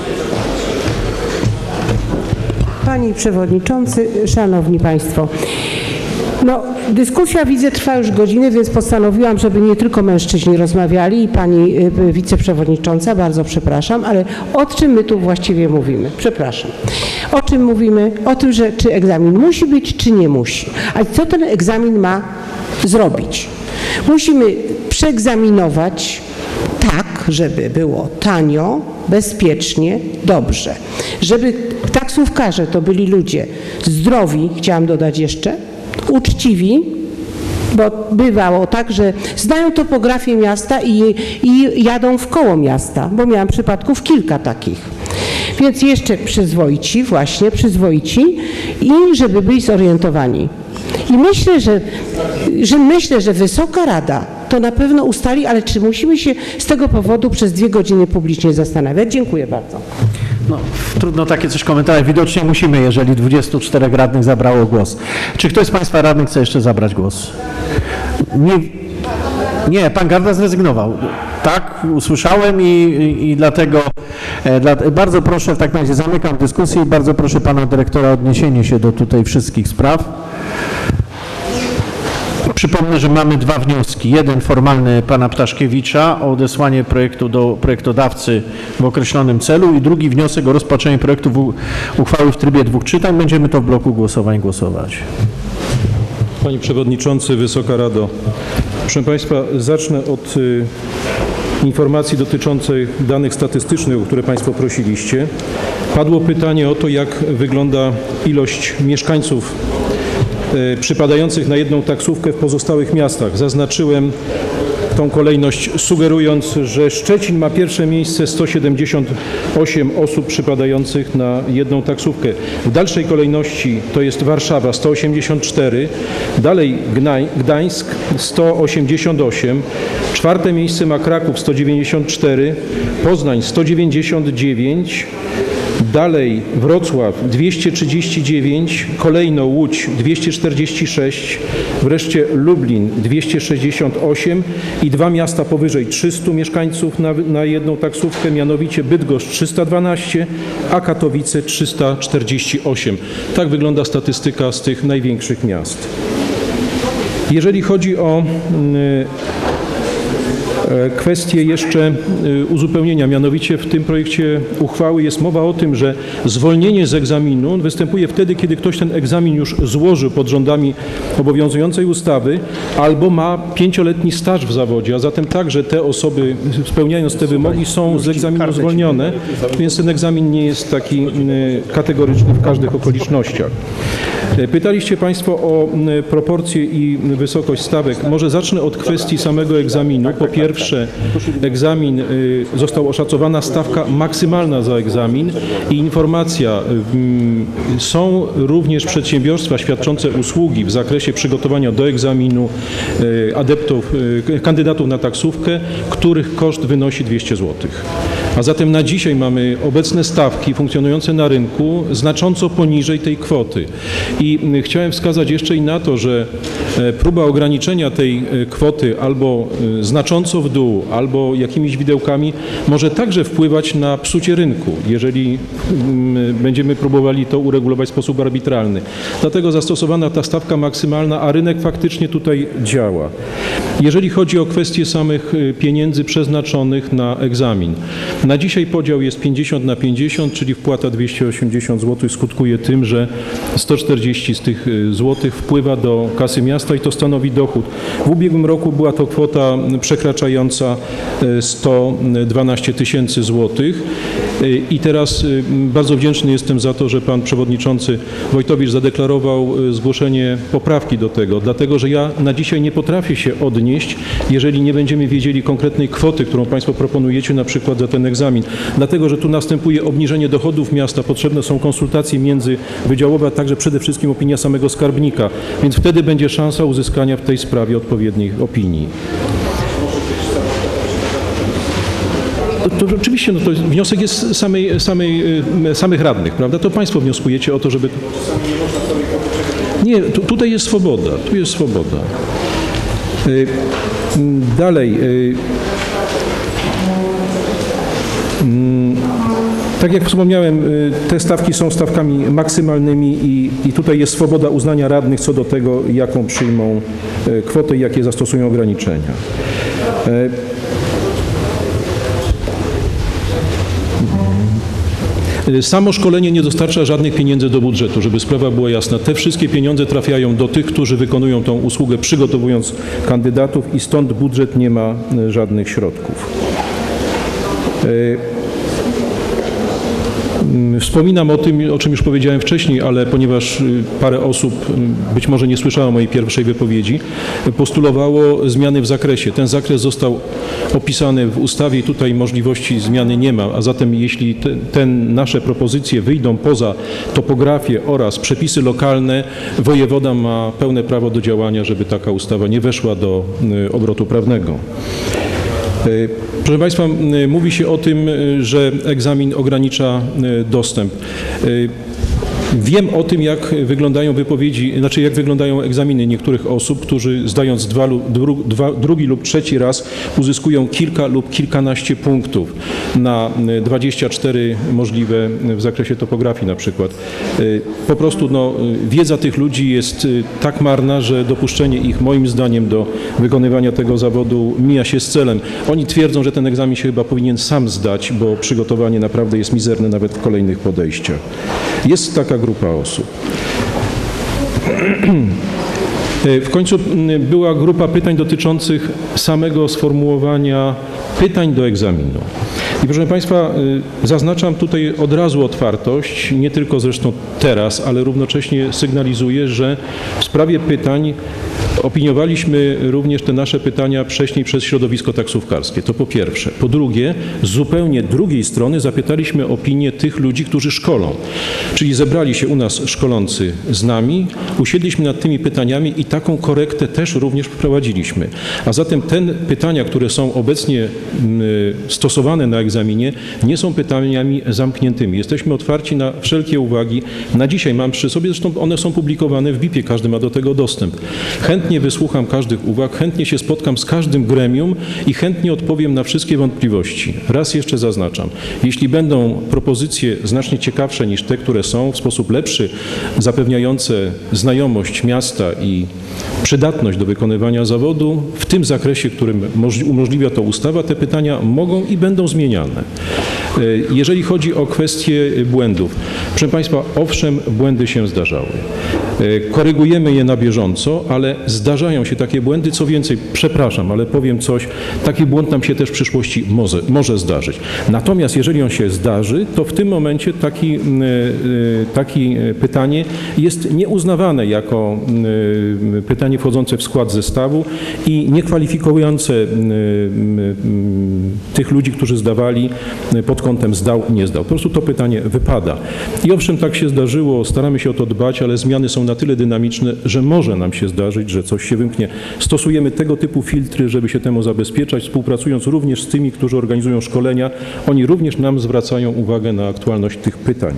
Panie Przewodniczący, Szanowni Państwo. No, dyskusja widzę trwa już godzinę, więc postanowiłam, żeby nie tylko mężczyźni rozmawiali i pani y, wiceprzewodnicząca, bardzo przepraszam, ale o czym my tu właściwie mówimy? Przepraszam. O czym mówimy? O tym, że czy egzamin musi być, czy nie musi. A co ten egzamin ma zrobić? Musimy przeegzaminować tak, żeby było tanio, bezpiecznie, dobrze. Żeby taksówkarze to byli ludzie zdrowi, chciałam dodać jeszcze, uczciwi, bo bywało tak, że znają topografię miasta i, i jadą w koło miasta, bo miałam przypadków kilka takich. Więc jeszcze przyzwoici, właśnie przyzwoici i żeby byli zorientowani. I myślę, że, że myślę, że Wysoka Rada to na pewno ustali, ale czy musimy się z tego powodu przez dwie godziny publicznie zastanawiać? Dziękuję bardzo. No, trudno takie coś komentować. Widocznie musimy, jeżeli dwudziestu czterech radnych zabrało głos. Czy ktoś z Państwa radnych chce jeszcze zabrać głos? Nie, nie pan Garda zrezygnował. Tak, usłyszałem i, i, i dlatego e, dla, bardzo proszę, w takim razie zamykam dyskusję i bardzo proszę pana dyrektora o odniesienie się do tutaj wszystkich spraw. Przypomnę, że mamy dwa wnioski. Jeden formalny pana Ptaszkiewicza o odesłanie projektu do projektodawcy w określonym celu i drugi wniosek o rozpatrzenie projektu w, uchwały w trybie dwóch czytań. Będziemy to w bloku głosowań głosować. Panie Przewodniczący, Wysoka Rado. Proszę Państwa, zacznę od y, informacji dotyczącej danych statystycznych, o które Państwo prosiliście. Padło pytanie o to, jak wygląda ilość mieszkańców przypadających na jedną taksówkę w pozostałych miastach. Zaznaczyłem tą kolejność, sugerując, że Szczecin ma pierwsze miejsce, sto siedemdziesiąt osiem osób przypadających na jedną taksówkę. W dalszej kolejności to jest Warszawa, sto osiemdziesiąt cztery, dalej Gdańsk, sto osiemdziesiąt osiem, czwarte miejsce ma Kraków, sto dziewięćdziesiąt cztery, Poznań, sto dziewięćdziesiąt dziewięć, dalej Wrocław dwieście trzydzieści dziewięć, kolejno Łódź dwieście czterdzieści sześć, wreszcie Lublin dwieście sześćdziesiąt osiem i dwa miasta powyżej trzystu mieszkańców na, na jedną taksówkę, mianowicie Bydgoszcz trzysta dwanaście, a Katowice trzysta czterdzieści osiem. Tak wygląda statystyka z tych największych miast. Jeżeli chodzi o Kwestie jeszcze uzupełnienia, mianowicie w tym projekcie uchwały jest mowa o tym, że zwolnienie z egzaminu występuje wtedy, kiedy ktoś ten egzamin już złożył pod rządami obowiązującej ustawy albo ma pięcioletni staż w zawodzie, a zatem także te osoby spełniając te wymogi są z egzaminu zwolnione, więc ten egzamin nie jest taki kategoryczny w każdych okolicznościach. Pytaliście Państwo o proporcje i wysokość stawek. Może zacznę od kwestii samego egzaminu. Po pierwsze, egzamin, została oszacowana stawka maksymalna za egzamin i informacja. Są również przedsiębiorstwa świadczące usługi w zakresie przygotowania do egzaminu adeptów, kandydatów na taksówkę, których koszt wynosi dwieście złotych. A zatem na dzisiaj mamy obecne stawki funkcjonujące na rynku znacząco poniżej tej kwoty. I chciałem wskazać jeszcze i na to, że próba ograniczenia tej kwoty albo znacząco w dół, albo jakimiś widełkami może także wpływać na psucie rynku, jeżeli będziemy próbowali to uregulować w sposób arbitralny. Dlatego zastosowana ta stawka maksymalna, a rynek faktycznie tutaj działa. Jeżeli chodzi o kwestię samych pieniędzy przeznaczonych na egzamin. Na dzisiaj podział jest pięćdziesiąt na pięćdziesiąt, czyli wpłata dwieście osiemdziesiąt złotych skutkuje tym, że sto czterdzieści z tych złotych wpływa do kasy miasta i to stanowi dochód. W ubiegłym roku była to kwota przekraczająca sto dwanaście tysięcy złotych i teraz bardzo wdzięczny jestem za to, że pan przewodniczący Wojtowicz zadeklarował zgłoszenie poprawki do tego, dlatego że ja na dzisiaj nie potrafię się odnieść, jeżeli nie będziemy wiedzieli konkretnej kwoty, którą Państwo proponujecie na przykład za ten egzamin. Dlatego, że tu następuje obniżenie dochodów miasta, potrzebne są konsultacje międzywydziałowe, a także przede wszystkim opinia samego skarbnika, więc wtedy będzie szansa uzyskania w tej sprawie odpowiedniej opinii. To, to oczywiście no to wniosek jest samej, samej, samych radnych, prawda? To Państwo wnioskujecie o to, żeby... Nie, tu, tutaj jest swoboda, tu jest swoboda. Dalej. Tak jak wspomniałem, te stawki są stawkami maksymalnymi i, i tutaj jest swoboda uznania radnych co do tego, jaką przyjmą kwotę i jakie zastosują ograniczenia. Samo szkolenie nie dostarcza żadnych pieniędzy do budżetu, żeby sprawa była jasna. Te wszystkie pieniądze trafiają do tych, którzy wykonują tą usługę, przygotowując kandydatów i stąd budżet nie ma żadnych środków. Wspominam o tym, o czym już powiedziałem wcześniej, ale ponieważ parę osób być może nie słyszało mojej pierwszej wypowiedzi, postulowało zmiany w zakresie. Ten zakres został opisany w ustawie i tutaj możliwości zmiany nie ma, a zatem jeśli te, te nasze propozycje wyjdą poza topografię oraz przepisy lokalne, wojewoda ma pełne prawo do działania, żeby taka ustawa nie weszła do obrotu prawnego. Proszę Państwa, mówi się o tym, że egzamin ogranicza dostęp. Wiem o tym, jak wyglądają wypowiedzi, znaczy jak wyglądają egzaminy niektórych osób, którzy zdając dwa, dru, dwa, drugi lub trzeci raz uzyskują kilka lub kilkanaście punktów na dwadzieścia cztery możliwe w zakresie topografii na przykład. Po prostu no, wiedza tych ludzi jest tak marna, że dopuszczenie ich moim zdaniem do wykonywania tego zawodu mija się z celem. Oni twierdzą, że ten egzamin się chyba powinien sam zdać, bo przygotowanie naprawdę jest mizerne nawet w kolejnych podejściach. Jest taka grupa osób. W końcu była grupa pytań dotyczących samego sformułowania pytań do egzaminu. I proszę Państwa, zaznaczam tutaj od razu otwartość, nie tylko zresztą teraz, ale równocześnie sygnalizuję, że w sprawie pytań opiniowaliśmy również te nasze pytania wcześniej przez środowisko taksówkarskie. To po pierwsze. Po drugie, z zupełnie drugiej strony zapytaliśmy opinię tych ludzi, którzy szkolą. Czyli zebrali się u nas szkolący z nami, usiedliśmy nad tymi pytaniami i taką korektę też również wprowadziliśmy. A zatem te pytania, które są obecnie stosowane na egzaminie, nie są pytaniami zamkniętymi. Jesteśmy otwarci na wszelkie uwagi. Na dzisiaj mam przy sobie, zresztą one są publikowane w B I P-ie, każdy ma do tego dostęp. Chętnie chętnie wysłucham każdych uwag, chętnie się spotkam z każdym gremium i chętnie odpowiem na wszystkie wątpliwości. Raz jeszcze zaznaczam, jeśli będą propozycje znacznie ciekawsze niż te, które są, w sposób lepszy, zapewniające znajomość miasta i przydatność do wykonywania zawodu, w tym zakresie, którym umożliwia to ustawa, te pytania mogą i będą zmieniane. Jeżeli chodzi o kwestie błędów, proszę Państwa, owszem, błędy się zdarzały. Korygujemy je na bieżąco, ale zdarzają się takie błędy. Co więcej, przepraszam, ale powiem coś, taki błąd nam się też w przyszłości może, może zdarzyć. Natomiast jeżeli on się zdarzy, to w tym momencie taki, taki pytanie jest nieuznawane jako pytanie wchodzące w skład zestawu i niekwalifikujące tych ludzi, którzy zdawali pod kątem zdał, nie zdał. Po prostu to pytanie wypada. I owszem, tak się zdarzyło, staramy się o to dbać, ale zmiany są na tyle dynamiczne, że może nam się zdarzyć, że coś się wymknie. Stosujemy tego typu filtry, żeby się temu zabezpieczać, współpracując również z tymi, którzy organizują szkolenia. Oni również nam zwracają uwagę na aktualność tych pytań.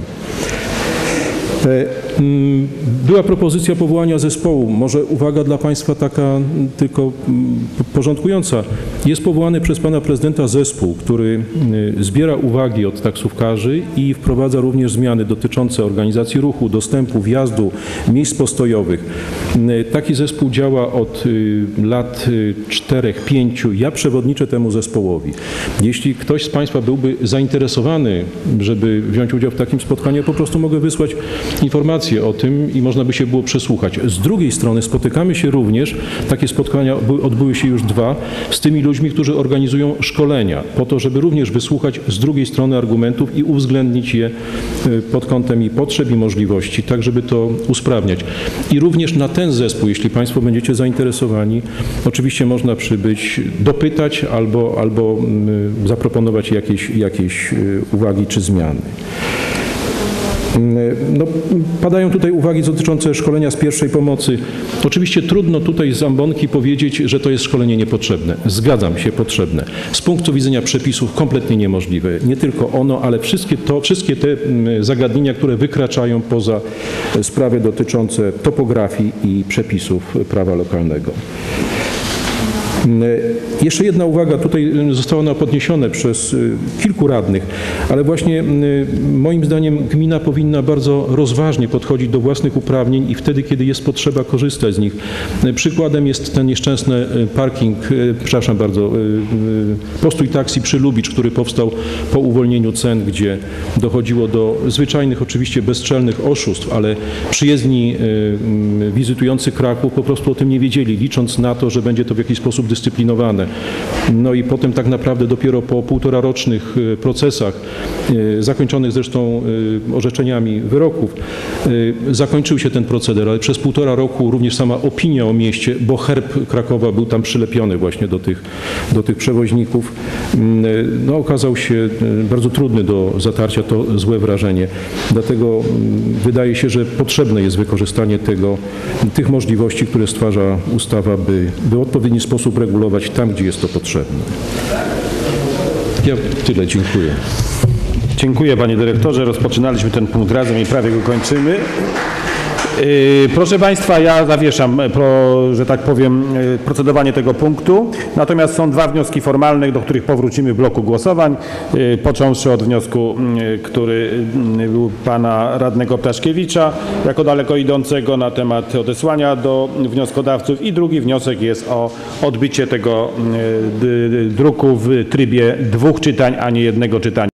Była propozycja powołania zespołu. Może uwaga dla Państwa taka tylko porządkująca. Jest powołany przez Pana Prezydenta zespół, który zbiera uwagi od taksówkarzy i wprowadza również zmiany dotyczące organizacji ruchu, dostępu, wjazdu, miejsc postojowych. Taki zespół działa od lat czterech, pięciu. Ja przewodniczę temu zespołowi. Jeśli ktoś z Państwa byłby zainteresowany, żeby wziąć udział w takim spotkaniu, po prostu mogę wysłać informacje o tym i można by się było przesłuchać. Z drugiej strony spotykamy się również, takie spotkania odbyły się już dwa, z tymi ludźmi, którzy organizują szkolenia, po to, żeby również wysłuchać z drugiej strony argumentów i uwzględnić je pod kątem i potrzeb i możliwości, tak żeby to usprawniać. I również na ten zespół, jeśli Państwo będziecie zainteresowani, oczywiście można przybyć, dopytać albo, albo zaproponować jakieś, jakieś uwagi czy zmiany. No, padają tutaj uwagi dotyczące szkolenia z pierwszej pomocy. Oczywiście trudno tutaj z ambonki powiedzieć, że to jest szkolenie niepotrzebne. Zgadzam się, potrzebne. Z punktu widzenia przepisów kompletnie niemożliwe. Nie tylko ono, ale wszystkie, to, wszystkie te zagadnienia, które wykraczają poza sprawy dotyczące topografii i przepisów prawa lokalnego. Jeszcze jedna uwaga, tutaj zostało ona podniesione przez kilku radnych, ale właśnie moim zdaniem gmina powinna bardzo rozważnie podchodzić do własnych uprawnień i wtedy, kiedy jest potrzeba, korzystać z nich. Przykładem jest ten nieszczęsny parking, przepraszam bardzo, postój taksi przy Lubicz, który powstał po uwolnieniu cen, gdzie dochodziło do zwyczajnych, oczywiście bezczelnych oszustw, ale przyjezdni wizytujący Kraków po prostu o tym nie wiedzieli, licząc na to, że będzie to w jakiś sposób dyscyplinowane. No i potem tak naprawdę dopiero po półtora rocznych procesach, zakończonych zresztą orzeczeniami wyroków, zakończył się ten proceder, ale przez półtora roku również sama opinia o mieście, bo herb Krakowa był tam przylepiony właśnie do tych, do tych przewoźników, no okazał się bardzo trudny do zatarcia, to złe wrażenie. Dlatego wydaje się, że potrzebne jest wykorzystanie tego, tych możliwości, które stwarza ustawa, by, by w odpowiedni sposób regulować tam, gdzie jest to potrzebne. Ja tyle, dziękuję. Dziękuję Panie Dyrektorze. Rozpoczynaliśmy ten punkt razem i prawie go kończymy. Proszę Państwa, ja zawieszam, że tak powiem, procedowanie tego punktu. Natomiast są dwa wnioski formalne, do których powrócimy w bloku głosowań. Począwszy od wniosku, który był Pana Radnego Ptaszkiewicza jako daleko idącego na temat odesłania do wnioskodawców i drugi wniosek jest o odbycie tego druku w trybie dwóch czytań, a nie jednego czytania.